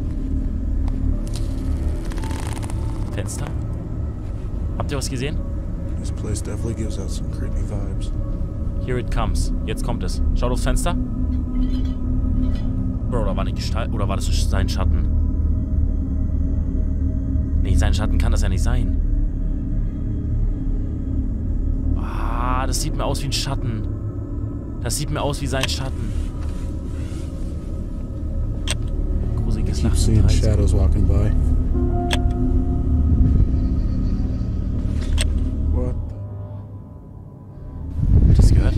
Fenster? Habt ihr was gesehen? This place definitely gives out some creepy vibes. Here it comes. Jetzt kommt es. Schaut aufs Fenster. Bro, da war eine Gestalt. Oder war das sein Schatten? Nee, sein Schatten kann das ja nicht sein. Ah, das sieht mir aus wie ein Schatten. Das sieht mir aus wie sein Schatten. Gruseliges Keep seeing shadows walking by. What? Habt ihr das gehört?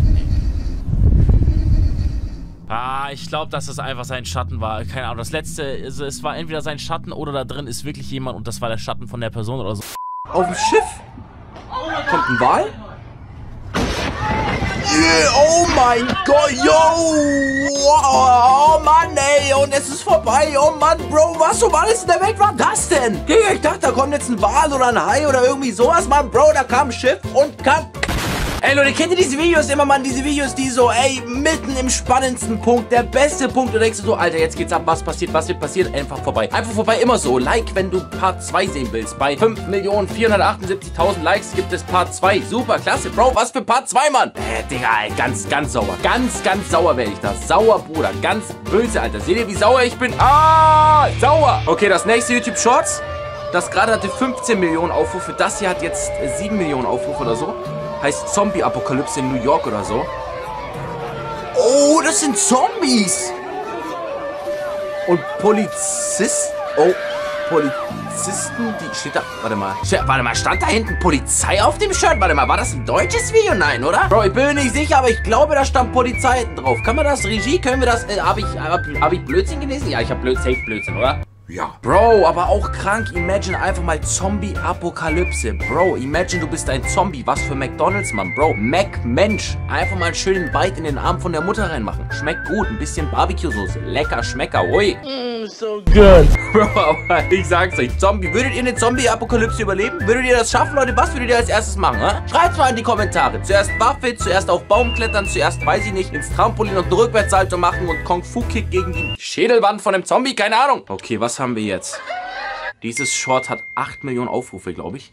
Ah, ich glaube, dass das einfach sein Schatten war. Keine Ahnung. Das letzte, also es war entweder sein Schatten oder da drin ist wirklich jemand und das war der Schatten von der Person oder so. Auf dem Schiff? Kommt ein Wal? Yeah, oh mein Gott, yo! Oh Mann, ey, und es ist vorbei. Oh Mann, Bro, was um alles in der Welt war das denn? Digga, ich dachte, da kommt jetzt ein Wal oder ein Hai oder irgendwie sowas, Mann. Bro, da kam ein Schiff und kam... Ey Leute, kennt ihr diese Videos immer, Mann? Diese Videos, die so, ey, mitten im spannendsten Punkt, der beste Punkt. Du denkst so, Alter, jetzt geht's ab, was passiert, was wird passieren? Einfach vorbei. Einfach vorbei, immer so. Like, wenn du Part zwei sehen willst. Bei fünf Millionen vierhundertachtundsiebzigtausend Likes gibt es Part zwei. Super, klasse. Bro, was für Part zwei, Mann? Äh, Digga, ey, ganz, ganz sauer. Ganz, ganz sauer werde ich da. Sauer, Bruder. Ganz böse, Alter. Seht ihr, wie sauer ich bin? Ah, sauer. Okay, das nächste YouTube Shorts. Das gerade hatte fünfzehn Millionen Aufrufe. Das hier hat jetzt sieben Millionen Aufrufe oder so. Heißt Zombie-Apokalypse in New York oder so. Oh, das sind Zombies! Und Polizisten... Oh, Polizisten, die... Steht da... Warte mal. Ste warte mal, stand da hinten Polizei auf dem Shirt? Warte mal, war das ein deutsches Video? Nein, oder? Bro, ich bin mir nicht sicher, aber ich glaube, da stand Polizei hinten drauf. Kann man das, Regie? Können wir das... Äh, hab ich, hab, hab ich Blödsinn gelesen? Ja, ich hab Blöd, safe Blödsinn, oder? Ja. Bro, aber auch krank. Imagine einfach mal Zombie-Apokalypse. Bro, imagine, du bist ein Zombie. Was für McDonalds, Mann. Bro, Mac-Mensch. Einfach mal einen schönen Bite in den Arm von der Mutter reinmachen. Schmeckt gut. Ein bisschen Barbecue-Soße. Lecker, Schmecker. Ui. Mm, so good. Bro, aber ich sag's euch. Zombie. Würdet ihr eine Zombie-Apokalypse überleben? Würdet ihr das schaffen, Leute? Was würdet ihr als erstes machen, ha? Schreibt's mal in die Kommentare. Zuerst Waffe, zuerst auf Baum klettern, zuerst, weiß ich nicht, ins Trampolin und einen Rückwärtssalto machen und Kung-Fu-Kick gegen die Schädelwand von einem Zombie. Keine Ahnung. Okay, was haben wir jetzt? Dieses Short hat acht Millionen Aufrufe, glaube ich.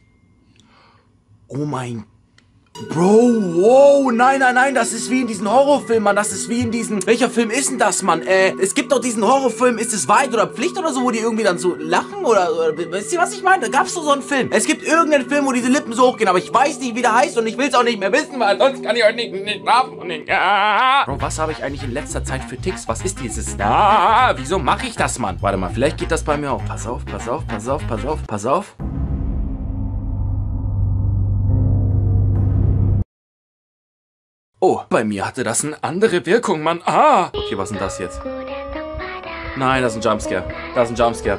Oh mein... Bro, wow, nein, nein, nein, das ist wie in diesen Horrorfilmen, Mann, das ist wie in diesen... Welcher Film ist denn das, Mann? Äh, es gibt doch diesen Horrorfilm, ist es Wahrheit oder Pflicht oder so, wo die irgendwie dann so lachen oder... oder wisst ihr, was ich meine? Da gab's doch so einen Film. Es gibt irgendeinen Film, wo diese Lippen so hochgehen, aber ich weiß nicht, wie der heißt und ich will's auch nicht mehr wissen, weil sonst kann ich euch nicht, nicht schlafen und nicht... Ah. Bro, was habe ich eigentlich in letzter Zeit für Ticks? Was ist dieses... Ah, wieso mache ich das, Mann? Warte mal, vielleicht geht das bei mir auch. Pass auf, pass auf, pass auf, pass auf, pass auf. Oh, bei mir hatte das eine andere Wirkung, Mann. Ah! Okay, was ist denn das jetzt? Nein, das ist ein Jumpscare. Das ist ein Jumpscare.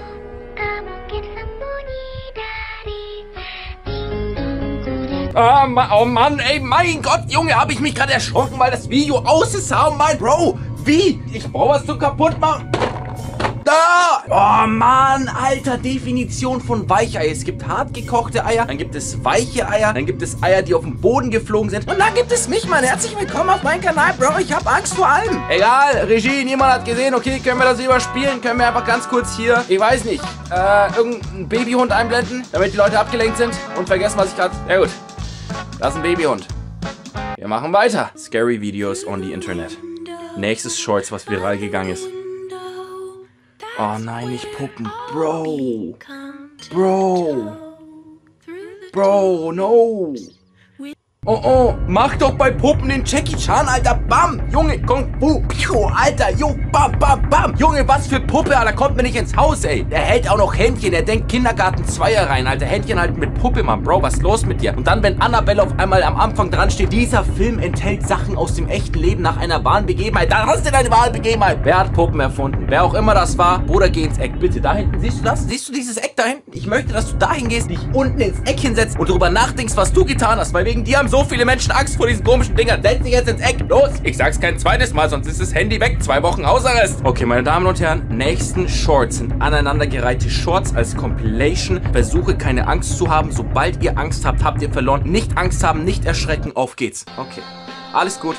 Ah, Ma oh Mann, ey, mein Gott, Junge, habe ich mich gerade erschrocken, weil das Video aus ist. Oh mein Bro, wie? Ich brauche was zum kaputt machen. Da! Oh Mann, Alter, Definition von Weichei. Es gibt hartgekochte Eier, dann gibt es weiche Eier, dann gibt es Eier, die auf den Boden geflogen sind. Und dann gibt es mich, Mann. Herzlich willkommen auf meinem Kanal, Bro. Ich habe Angst vor allem. Egal, Regie, niemand hat gesehen. Okay, können wir das überspielen? Können wir einfach ganz kurz hier, ich weiß nicht, äh, irgendeinen Babyhund einblenden, damit die Leute abgelenkt sind und vergessen, was ich gerade... Ja gut, das ist ein Babyhund. Wir machen weiter. Scary Videos on the Internet. Nächstes Shorts, was viral gegangen ist. Oh nein, nicht Puppen. Bro. Bro. Bro, no. Oh, oh. Mach doch bei Puppen den Jackie Chan, Alter. Bam. Junge, Kung Fu. Piu, Alter. Jo, bam, bam, bam. Junge, was für Puppe, Alter. Kommt mir nicht ins Haus, ey. Der hält auch noch Händchen. Der denkt Kindergarten Zweier rein, Alter. Händchen halt mit Puppe, Mann. Bro, was ist los mit dir? Und dann, wenn Annabelle auf einmal am Anfang dran steht, dieser Film enthält Sachen aus dem echten Leben nach einer wahren Begebenheit. Dann hast du deine wahre Begebenheit. Wer hat Puppen erfunden? Wer auch immer das war. Bruder, geh ins Eck. Bitte, da hinten. Siehst du das? Siehst du dieses Eck da hinten? Ich möchte, dass du dahin gehst, dich unten ins Eck hinsetzt und darüber nachdenkst, was du getan hast. Weil wegen dir haben so viele Menschen Angst vor diesen komischen Dingern. Setz dich jetzt ins Eck. Los. Ich sag's kein zweites Mal, sonst ist das Handy weg. Zwei Wochen Hausarrest. Okay, meine Damen und Herren. Nächsten Shorts sind aneinandergereihte Shorts als Compilation. Versuche keine Angst zu haben. Sobald ihr Angst habt, habt ihr verloren. Nicht Angst haben, nicht erschrecken. Auf geht's. Okay. Alles gut.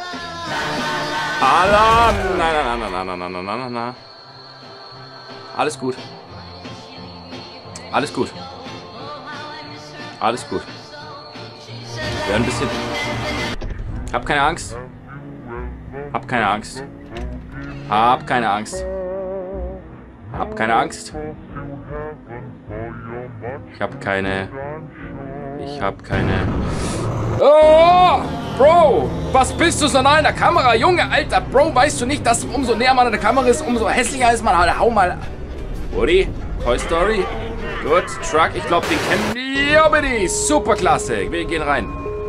Alarm. Nein, nein, nein, nein, nein, nein, nein, nein, nein, nein. Alles gut. Alles gut. Alles gut. Ja, ein bisschen. Hab keine Angst. Hab keine Angst. Hab keine Angst. Hab keine Angst. Ich hab keine. Ich hab keine. Oh! Bro! Was bist du so nah an der Kamera? Junge, Alter, Bro, weißt du nicht, dass umso näher man an der Kamera ist, umso hässlicher ist man? Hau mal. Woody, Toy Story. Gut, Truck, ich glaube, den kennen wir. Ja, bitte. Super klasse. Wir gehen rein.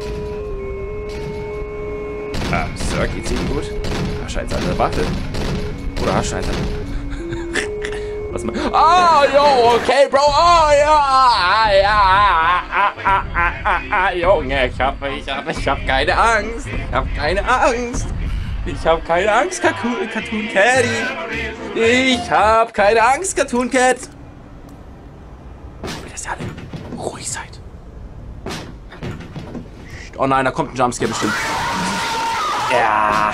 Ah, Sir, geht's Ihnen gut? Ah, scheiße, Alter, warte. Oder scheiße. Was mal. Ah, yo, okay, Bro. Oh, ja. Ja. Ah, ah, ah, ah, ah, Junge, ich hab, ich hab, ich hab keine Angst. Ich hab keine Angst. Ich hab keine Angst, Cartoon, Cartoon Caddy. Ich hab keine Angst, Cartoon Cat. Dass ihr alle ruhig seid. Oh nein, da kommt ein Jumpscare bestimmt. Ja.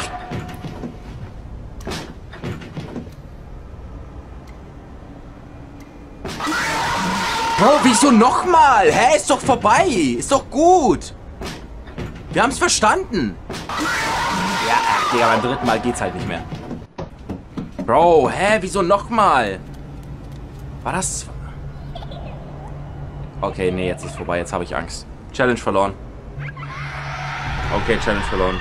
Bro, wieso nochmal? Hä, ist doch vorbei. Ist doch gut. Wir haben es verstanden. Ja, ach, Digga, beim dritten Mal geht's halt nicht mehr. Bro, hä, wieso nochmal? War das... Okay, nee, jetzt ist vorbei. Jetzt habe ich Angst. Challenge verloren. Okay, Challenge verloren.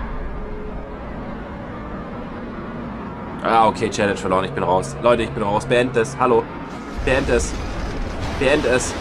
Ah, okay, Challenge verloren. Ich bin raus. Leute, ich bin raus. Beend es. Hallo. Beend es. Beend es.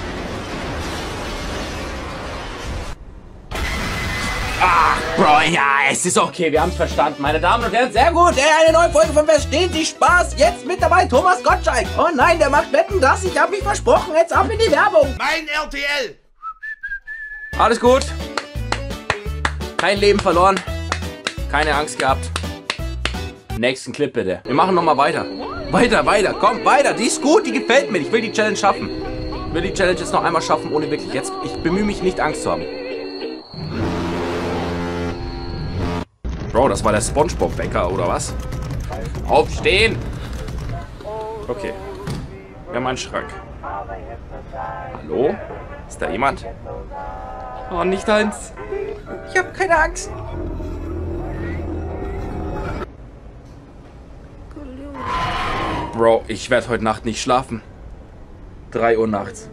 Ach, Bro, ja, es ist okay. Wir haben es verstanden, meine Damen und Herren. Sehr gut. Ey, eine neue Folge von Verstehen Sie Spaß. Jetzt mit dabei Thomas Gottschalk. Oh nein, der macht Wetten, das. Ich habe mich versprochen. Jetzt ab in die Werbung. Mein R T L. Alles gut. Kein Leben verloren. Keine Angst gehabt. Nächsten Clip bitte. Wir machen nochmal weiter. Weiter, weiter. Komm, weiter. Die ist gut, die gefällt mir. Ich will die Challenge schaffen. Ich will die Challenge jetzt noch einmal schaffen, ohne wirklich jetzt... Ich bemühe mich nicht, Angst zu haben. Bro, das war der SpongeBob-Bäcker, oder was? Aufstehen! Okay. Wir haben einen Schrank. Hallo? Ist da jemand? Oh, nicht eins. Ich habe keine Angst. Bro, ich werde heute Nacht nicht schlafen. drei Uhr nachts.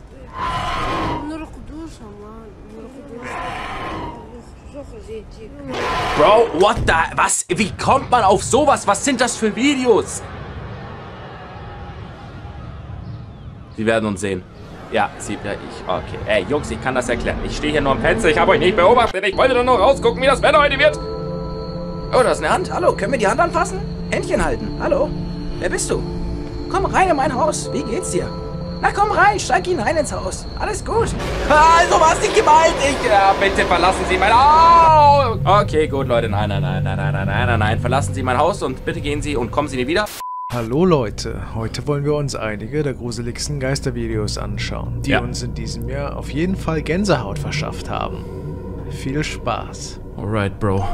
Bro, what the... Was? Wie kommt man auf sowas? Was sind das für Videos? Sie werden uns sehen. Ja, sieht ja ich. Okay. Ey, Jungs, ich kann das erklären. Ich stehe hier nur am Fenster, ich habe euch nicht beobachtet. Ich wollte doch nur rausgucken, wie das Wetter heute wird. Oh, da ist eine Hand. Hallo, können wir die Hand anfassen? Händchen halten. Hallo? Wer bist du? Komm rein in mein Haus. Wie geht's dir? Na komm rein, steig hinein ins Haus. Alles gut. Also was nicht gewaltig. Ja, bitte verlassen Sie mein Haus. Okay, gut, Leute. Nein, nein, nein, nein, nein, nein, nein, nein, nein. Verlassen Sie mein Haus und bitte gehen Sie und kommen Sie nie wieder. Hallo Leute, heute wollen wir uns einige der gruseligsten Geistervideos anschauen, die ja. uns in diesem Jahr auf jeden Fall Gänsehaut verschafft haben. Viel Spaß. Alright, Bro.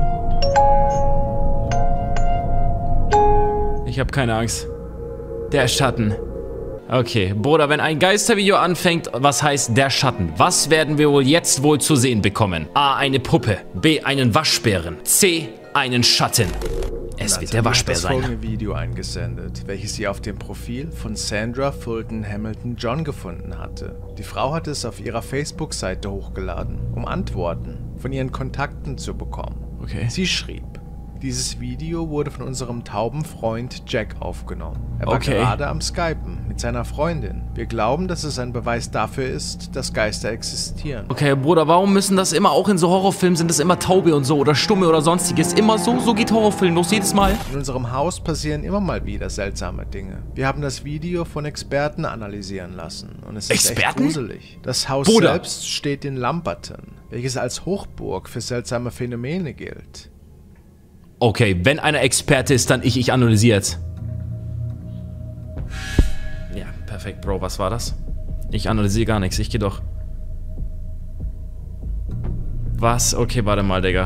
Ich habe keine Angst. Der Schatten. Okay, Bruder, wenn ein Geistervideo anfängt, was heißt der Schatten? Was werden wir wohl jetzt wohl zu sehen bekommen? A, eine Puppe. B, einen Waschbären. C, einen Schatten. Es wird der Waschbär sein. Ich habe das folgende Video eingesendet, welches sie auf dem Profil von Sandra Fulton Hamilton John gefunden hatte. Die Frau hatte es auf ihrer Facebook-Seite hochgeladen, um Antworten von ihren Kontakten zu bekommen. Okay. Sie schrieb: Dieses Video wurde von unserem tauben Freund Jack aufgenommen. Er war okay. gerade am Skypen mit seiner Freundin. Wir glauben, dass es ein Beweis dafür ist, dass Geister existieren. Okay, Bruder, warum müssen das immer, auch in so Horrorfilmen sind das immer Taube und so oder Stumme oder sonstiges. Immer so, so geht Horrorfilm los, jedes Mal. In unserem Haus passieren immer mal wieder seltsame Dinge. Wir haben das Video von Experten analysieren lassen und es ist Experten? echt gruselig. Das Haus Bruder. selbst steht in Lumberton, welches als Hochburg für seltsame Phänomene gilt. Okay, wenn einer Experte ist, dann ich, ich analysiere jetzt. Ja, perfekt, Bro, was war das? Ich analysiere gar nichts, ich gehe doch. Was? Okay, warte mal, Digga.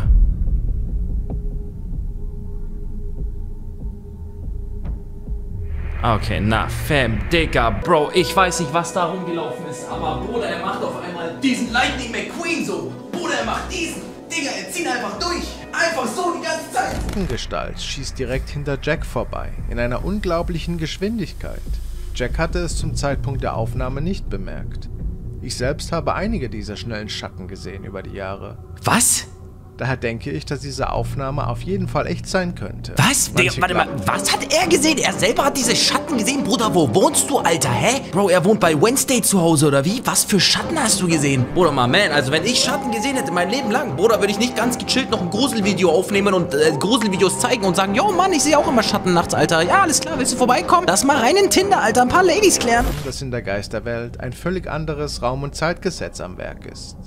Okay, na, Fam, Digga, Bro, ich weiß nicht, was da rumgelaufen ist, aber Bruder, er macht auf einmal diesen Lightning McQueen so. Bruder, er macht diesen. Digga, er zieht einfach durch. Einfach so die ganze Zeit. Die Gestalt schießt direkt hinter Jack vorbei, in einer unglaublichen Geschwindigkeit. Jack hatte es zum Zeitpunkt der Aufnahme nicht bemerkt. Ich selbst habe einige dieser schnellen Schatten gesehen über die Jahre. Was? Daher denke ich, dass diese Aufnahme auf jeden Fall echt sein könnte. Was? Digga, warte mal, was hat er gesehen? Er selber hat diese Schatten gesehen? Bruder, wo wohnst du, Alter? Hä? Bro, er wohnt bei Wednesday zu Hause, oder wie? Was für Schatten hast du gesehen? Bruder, mal, man, also wenn ich Schatten gesehen hätte, mein Leben lang, Bruder, würde ich nicht ganz gechillt noch ein Gruselvideo aufnehmen und äh, Gruselvideos zeigen und sagen, yo, Mann, ich sehe auch immer Schatten nachts, Alter. Ja, alles klar, willst du vorbeikommen? Lass mal rein in Tinder, Alter, ein paar Ladies klären. Dass in der Geisterwelt ein völlig anderes Raum- und Zeitgesetz am Werk ist.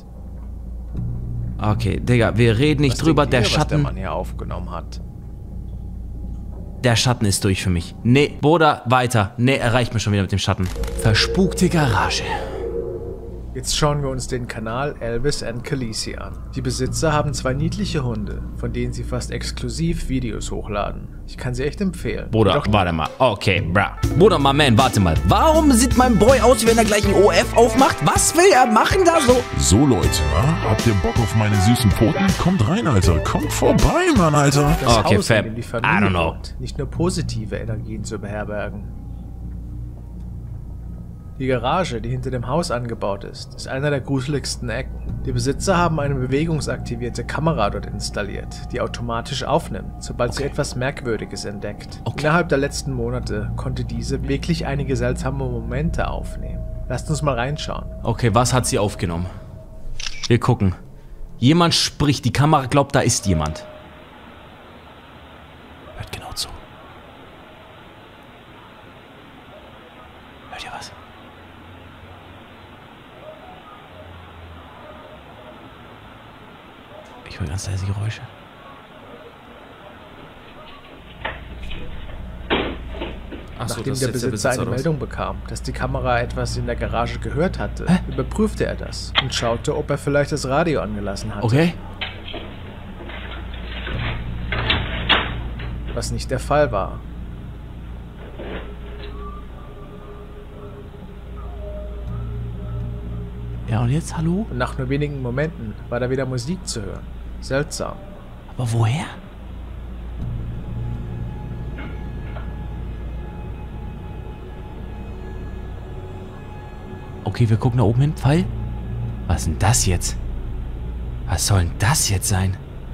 Okay, Digga, wir reden nicht was drüber, der ihr, Schatten... Was der Mann hier aufgenommen hat. Der Schatten ist durch für mich. Nee, Bruder, weiter. Nee, er reicht mir schon wieder mit dem Schatten. Verspukte Garage. Jetzt schauen wir uns den Kanal Elvis and Khaleesi an. Die Besitzer haben zwei niedliche Hunde, von denen sie fast exklusiv Videos hochladen. Ich kann sie echt empfehlen. Bruder, Doch warte mal. Okay, bra. Bruder, my man, warte mal. Warum sieht mein Boy aus, wie wenn er gleich ein O F aufmacht? Was will er machen da so? So, Leute, na? Habt ihr Bock auf meine süßen Pfoten? Kommt rein, Alter. Kommt vorbei, Mann, Alter. Das okay, Haus, Fab. in dem die I Familie don't know. wohnt, nicht nur positive Energien zu beherbergen. Die Garage, die hinter dem Haus angebaut ist, ist einer der gruseligsten Ecken. Die Besitzer haben eine bewegungsaktivierte Kamera dort installiert, die automatisch aufnimmt, sobald okay. sie etwas Merkwürdiges entdeckt. Okay. Innerhalb der letzten Monate konnte diese wirklich einige seltsame Momente aufnehmen. Lasst uns mal reinschauen. Okay, was hat sie aufgenommen? Wir gucken. Jemand spricht, die Kamera glaubt, da ist jemand. Hört genau zu. Hört ihr was? Ich höre ganz leise Geräusche. Ach so, Nachdem das der ist jetzt Besitzer, der Besitzer eine raus. Meldung bekam, dass die Kamera etwas in der Garage gehört hatte, Hä? überprüfte er das und schaute, ob er vielleicht das Radio angelassen hatte. Okay. Was nicht der Fall war. Ja, und jetzt, hallo? Und nach nur wenigen Momenten war da wieder Musik zu hören. Seltsam. Aber woher? Okay, wir gucken da oben hin. Pfeil? Was ist denn das jetzt? Was soll denn das jetzt sein?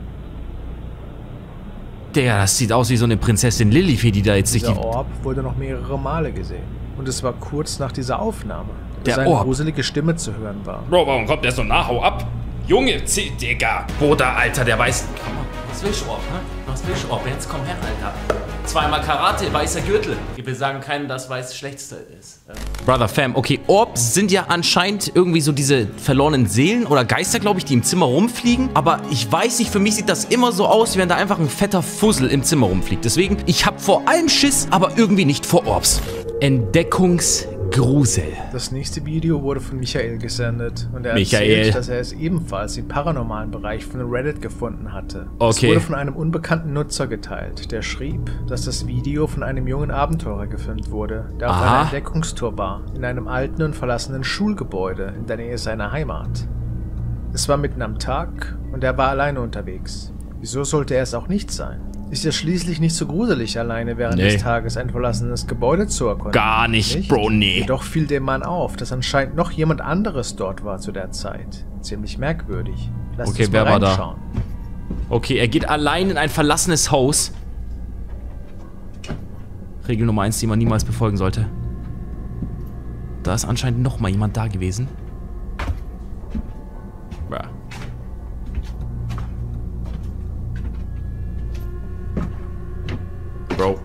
Digga, das sieht aus wie so eine Prinzessin Lilifee, die da jetzt sich die... Dieser Orb wurde noch mehrere Male gesehen. Und es war kurz nach dieser Aufnahme. dass Der eine Orb. gruselige Stimme zu hören war. Bro, warum kommt der so nah? Hau ab! Junge, zieh, Digga! Bruder, Alter, der weiß... Was willst du, Orb, hä? Was willst du, Orb? Jetzt komm her, Alter. Zweimal Karate, weißer Gürtel. Wir sagen keinem, dass weiß das Schlechteste ist. Brother, Fam, okay, Orbs sind ja anscheinend irgendwie so diese verlorenen Seelen oder Geister, glaube ich, die im Zimmer rumfliegen. Aber ich weiß nicht, für mich sieht das immer so aus, wie wenn da einfach ein fetter Fussel im Zimmer rumfliegt. Deswegen, ich habe vor allem Schiss, aber irgendwie nicht vor Orbs. Entdeckungsgrusel. Das nächste Video wurde von Michael gesendet und er Michael. erzählt, dass er es ebenfalls im paranormalen Bereich von Reddit gefunden hatte. Okay. Es wurde von einem unbekannten Nutzer geteilt, der schrieb, dass das Video von einem jungen Abenteurer gefilmt wurde, der auf Aha. einer Entdeckungstour war, in einem alten und verlassenen Schulgebäude in der Nähe seiner Heimat. Es war mitten am Tag und er war alleine unterwegs. Wieso sollte er es auch nicht sein? Ist ja schließlich nicht so gruselig, alleine während Nee. des Tages ein verlassenes Gebäude zu erkunden. Gar nicht, Bro, nee. Jedoch fiel dem Mann auf, dass anscheinend noch jemand anderes dort war zu der Zeit. Ziemlich merkwürdig. Lass Okay, uns wer mal war da? reinschauen. Okay, er geht allein in ein verlassenes Haus. Regel Nummer eins, die man niemals befolgen sollte. Da ist anscheinend noch mal jemand da gewesen. Ja. Bro.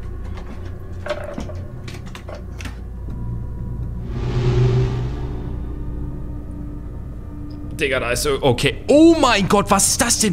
Digga, da ist so... Okay. Oh mein Gott, was ist das denn?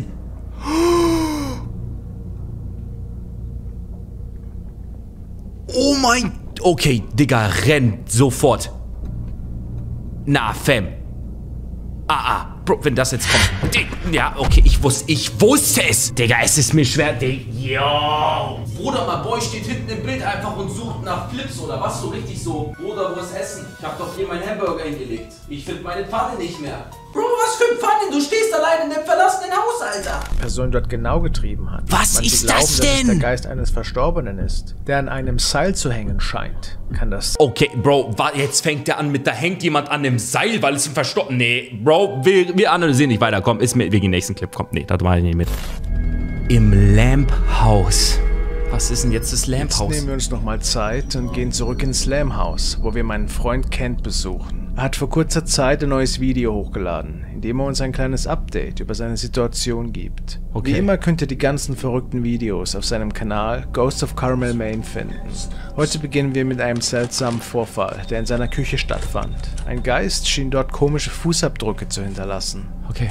Oh mein... Okay, Digga, renn sofort. Na, Fam. Ah, ah. Bro, wenn das jetzt kommt. Dig- Ja, okay, ich wusste, ich wusste es. Digga, es ist mir schwer. Dig- Yo. Bruder, mein Boy steht hinten im Bild einfach und sucht nach Flips oder was? So richtig so. Bruder, wo ist Essen? Ich hab doch hier meinen Hamburger hingelegt. Ich finde meine Pfanne nicht mehr. Bro, was für Pfanne? Du stehst allein in dem verlassenen Haus, Alter. Die Person dort genau getrieben hat. Was Manche ist glauben, das dass es denn? der Geist eines Verstorbenen ist, der an einem Seil zu hängen scheint. Kann das... Okay, Bro, wa- jetzt fängt der an mit, da hängt jemand an dem Seil, weil es ihm verstorben. Nee, Bro, wir, wir analysieren nicht weiter. Komm, ist mir wegen dem nächsten Clip. Kommt, nee, das mache ich nicht mit. Im Lamp House. Was ist denn jetzt das Lamp Jetzt House? nehmen wir uns nochmal Zeit und gehen zurück ins Slam House, wo wir meinen Freund Kent besuchen. Er hat vor kurzer Zeit ein neues Video hochgeladen, in dem er uns ein kleines Update über seine Situation gibt. Okay. Wie immer könnt ihr die ganzen verrückten Videos auf seinem Kanal Ghost of Caramel Maine finden. Heute beginnen wir mit einem seltsamen Vorfall, der in seiner Küche stattfand. Ein Geist schien dort komische Fußabdrücke zu hinterlassen. Okay.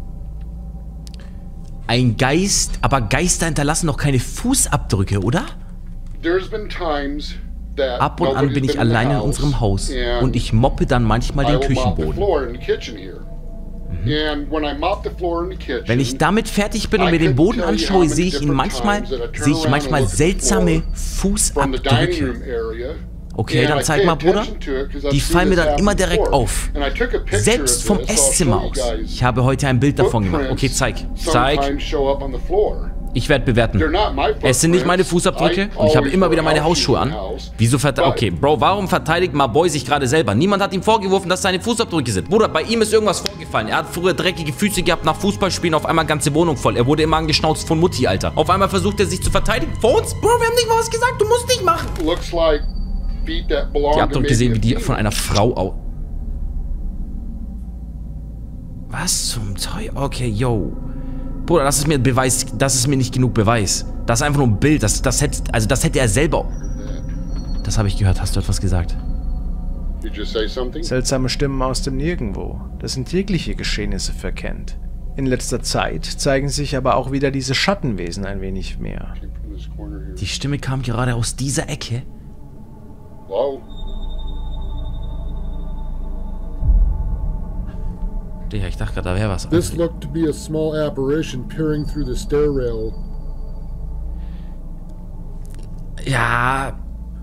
Ein Geist, aber Geister hinterlassen noch keine Fußabdrücke, oder? Ab und an bin ich allein in unserem Haus und ich moppe dann manchmal den Küchenboden. Mhm. Wenn ich damit fertig bin und mir den Boden anschaue, sehe ich ihn manchmal, sehe ich manchmal seltsame Fußabdrücke. Okay, dann zeig mal, Bruder. Die fallen mir dann immer direkt auf. Selbst vom Esszimmer aus. Ich habe heute ein Bild davon gemacht. Okay, zeig. Zeig. Ich werde bewerten. Es sind nicht meine Fußabdrücke und ich habe immer wieder meine Hausschuhe an. Wieso verteidigt... Okay, Bro, warum verteidigt my boy sich gerade selber? Niemand hat ihm vorgeworfen, dass seine Fußabdrücke sind. Bruder, bei ihm ist irgendwas vorgefallen. Er hat früher dreckige Füße gehabt nach Fußballspielen, auf einmal ganze Wohnung voll. Er wurde immer angeschnauzt von Mutti, Alter. Auf einmal versucht er sich zu verteidigen. Vor uns? Bro, wir haben nicht mal was gesagt. Du musst nicht machen. Die Abdrücke sehen wie die von einer Frau aus. Was zum Teufel? Okay, yo. Bruder, das ist mir Beweis, das ist mir nicht genug Beweis. Das ist einfach nur ein Bild, das, das hätte, also das hätte er selber... Das habe ich gehört, hast du etwas gesagt? Seltsame Stimmen aus dem Nirgendwo. Das sind tägliche Geschehnisse für Kent. In letzter Zeit zeigen sich aber auch wieder diese Schattenwesen ein wenig mehr. Die Stimme kam gerade aus dieser Ecke. Wow. Digga, ich dachte gerade, da wäre was. This looked to be a small apparition peering through the stair rail. Ja.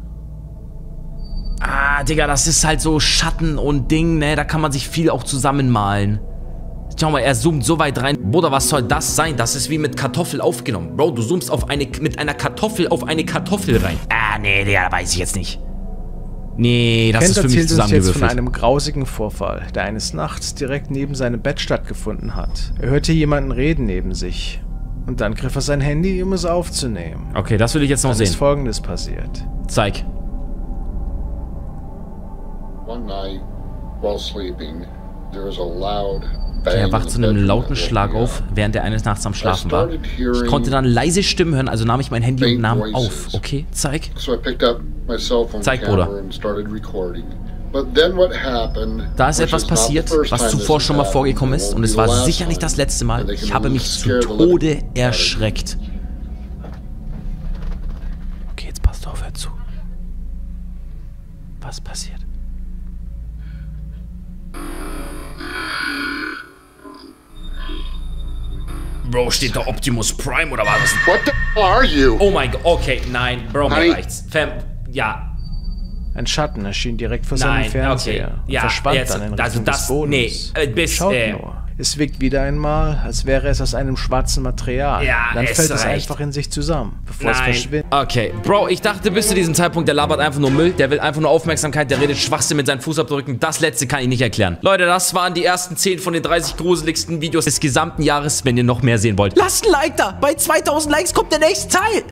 Ah, Digga, das ist halt so Schatten und Ding, ne? Da kann man sich viel auch zusammenmalen. Schau mal, er zoomt so weit rein. Bruder, was soll das sein? Das ist wie mit Kartoffel aufgenommen. Bro, du zoomst auf eine, mit einer Kartoffel auf eine Kartoffel rein. Ah, nee, Digga, weiß ich jetzt nicht. Nee, das Kent ist für mich erzählt uns jetzt von zusammengewürfelt. einem grausigen Vorfall, der eines Nachts direkt neben seinem Bett stattgefunden hat. Er hörte jemanden reden neben sich. Und dann griff er sein Handy, um es aufzunehmen. Okay, das will ich jetzt noch dann sehen. Ist Folgendes passiert. Zeig. One night, while sleeping, there is a loud Okay, er wacht zu einem lauten Schlag auf, während er eines Nachts am Schlafen war. Ich konnte dann leise Stimmen hören, also nahm ich mein Handy und nahm auf. Okay, zeig. Zeig, Bruder. Da ist etwas passiert, was zuvor schon mal vorgekommen ist, und es war sicher nicht das letzte Mal. Ich habe mich zu Tode erschreckt. Okay, jetzt passt auf, hör zu. Was passiert? Bro, steht da Optimus Prime oder was? What the hell are you? Oh mein Gott, okay, nein, Bro, mir reicht's. Fam, ja. Ein Schatten erschien direkt vor seinem Fernseher okay. und ja, verschwand jetzt, dann in also Richtung das, des Bodens. Nee, äh, bis, Schaut äh, nur. Es wirkt wieder einmal, als wäre es aus einem schwarzen Material. Ja, dann es fällt es reicht. einfach in sich zusammen, bevor Nein. es verschwindet. Okay, Bro, ich dachte bis zu diesem Zeitpunkt, der labert einfach nur Müll, der will einfach nur Aufmerksamkeit, der redet Schwachsinn mit seinen Fußabdrücken. Das letzte kann ich nicht erklären. Leute, das waren die ersten zehn von den dreißig gruseligsten Videos des gesamten Jahres. Wenn ihr noch mehr sehen wollt, lasst ein Like da. Bei zweitausend Likes kommt der nächste Teil.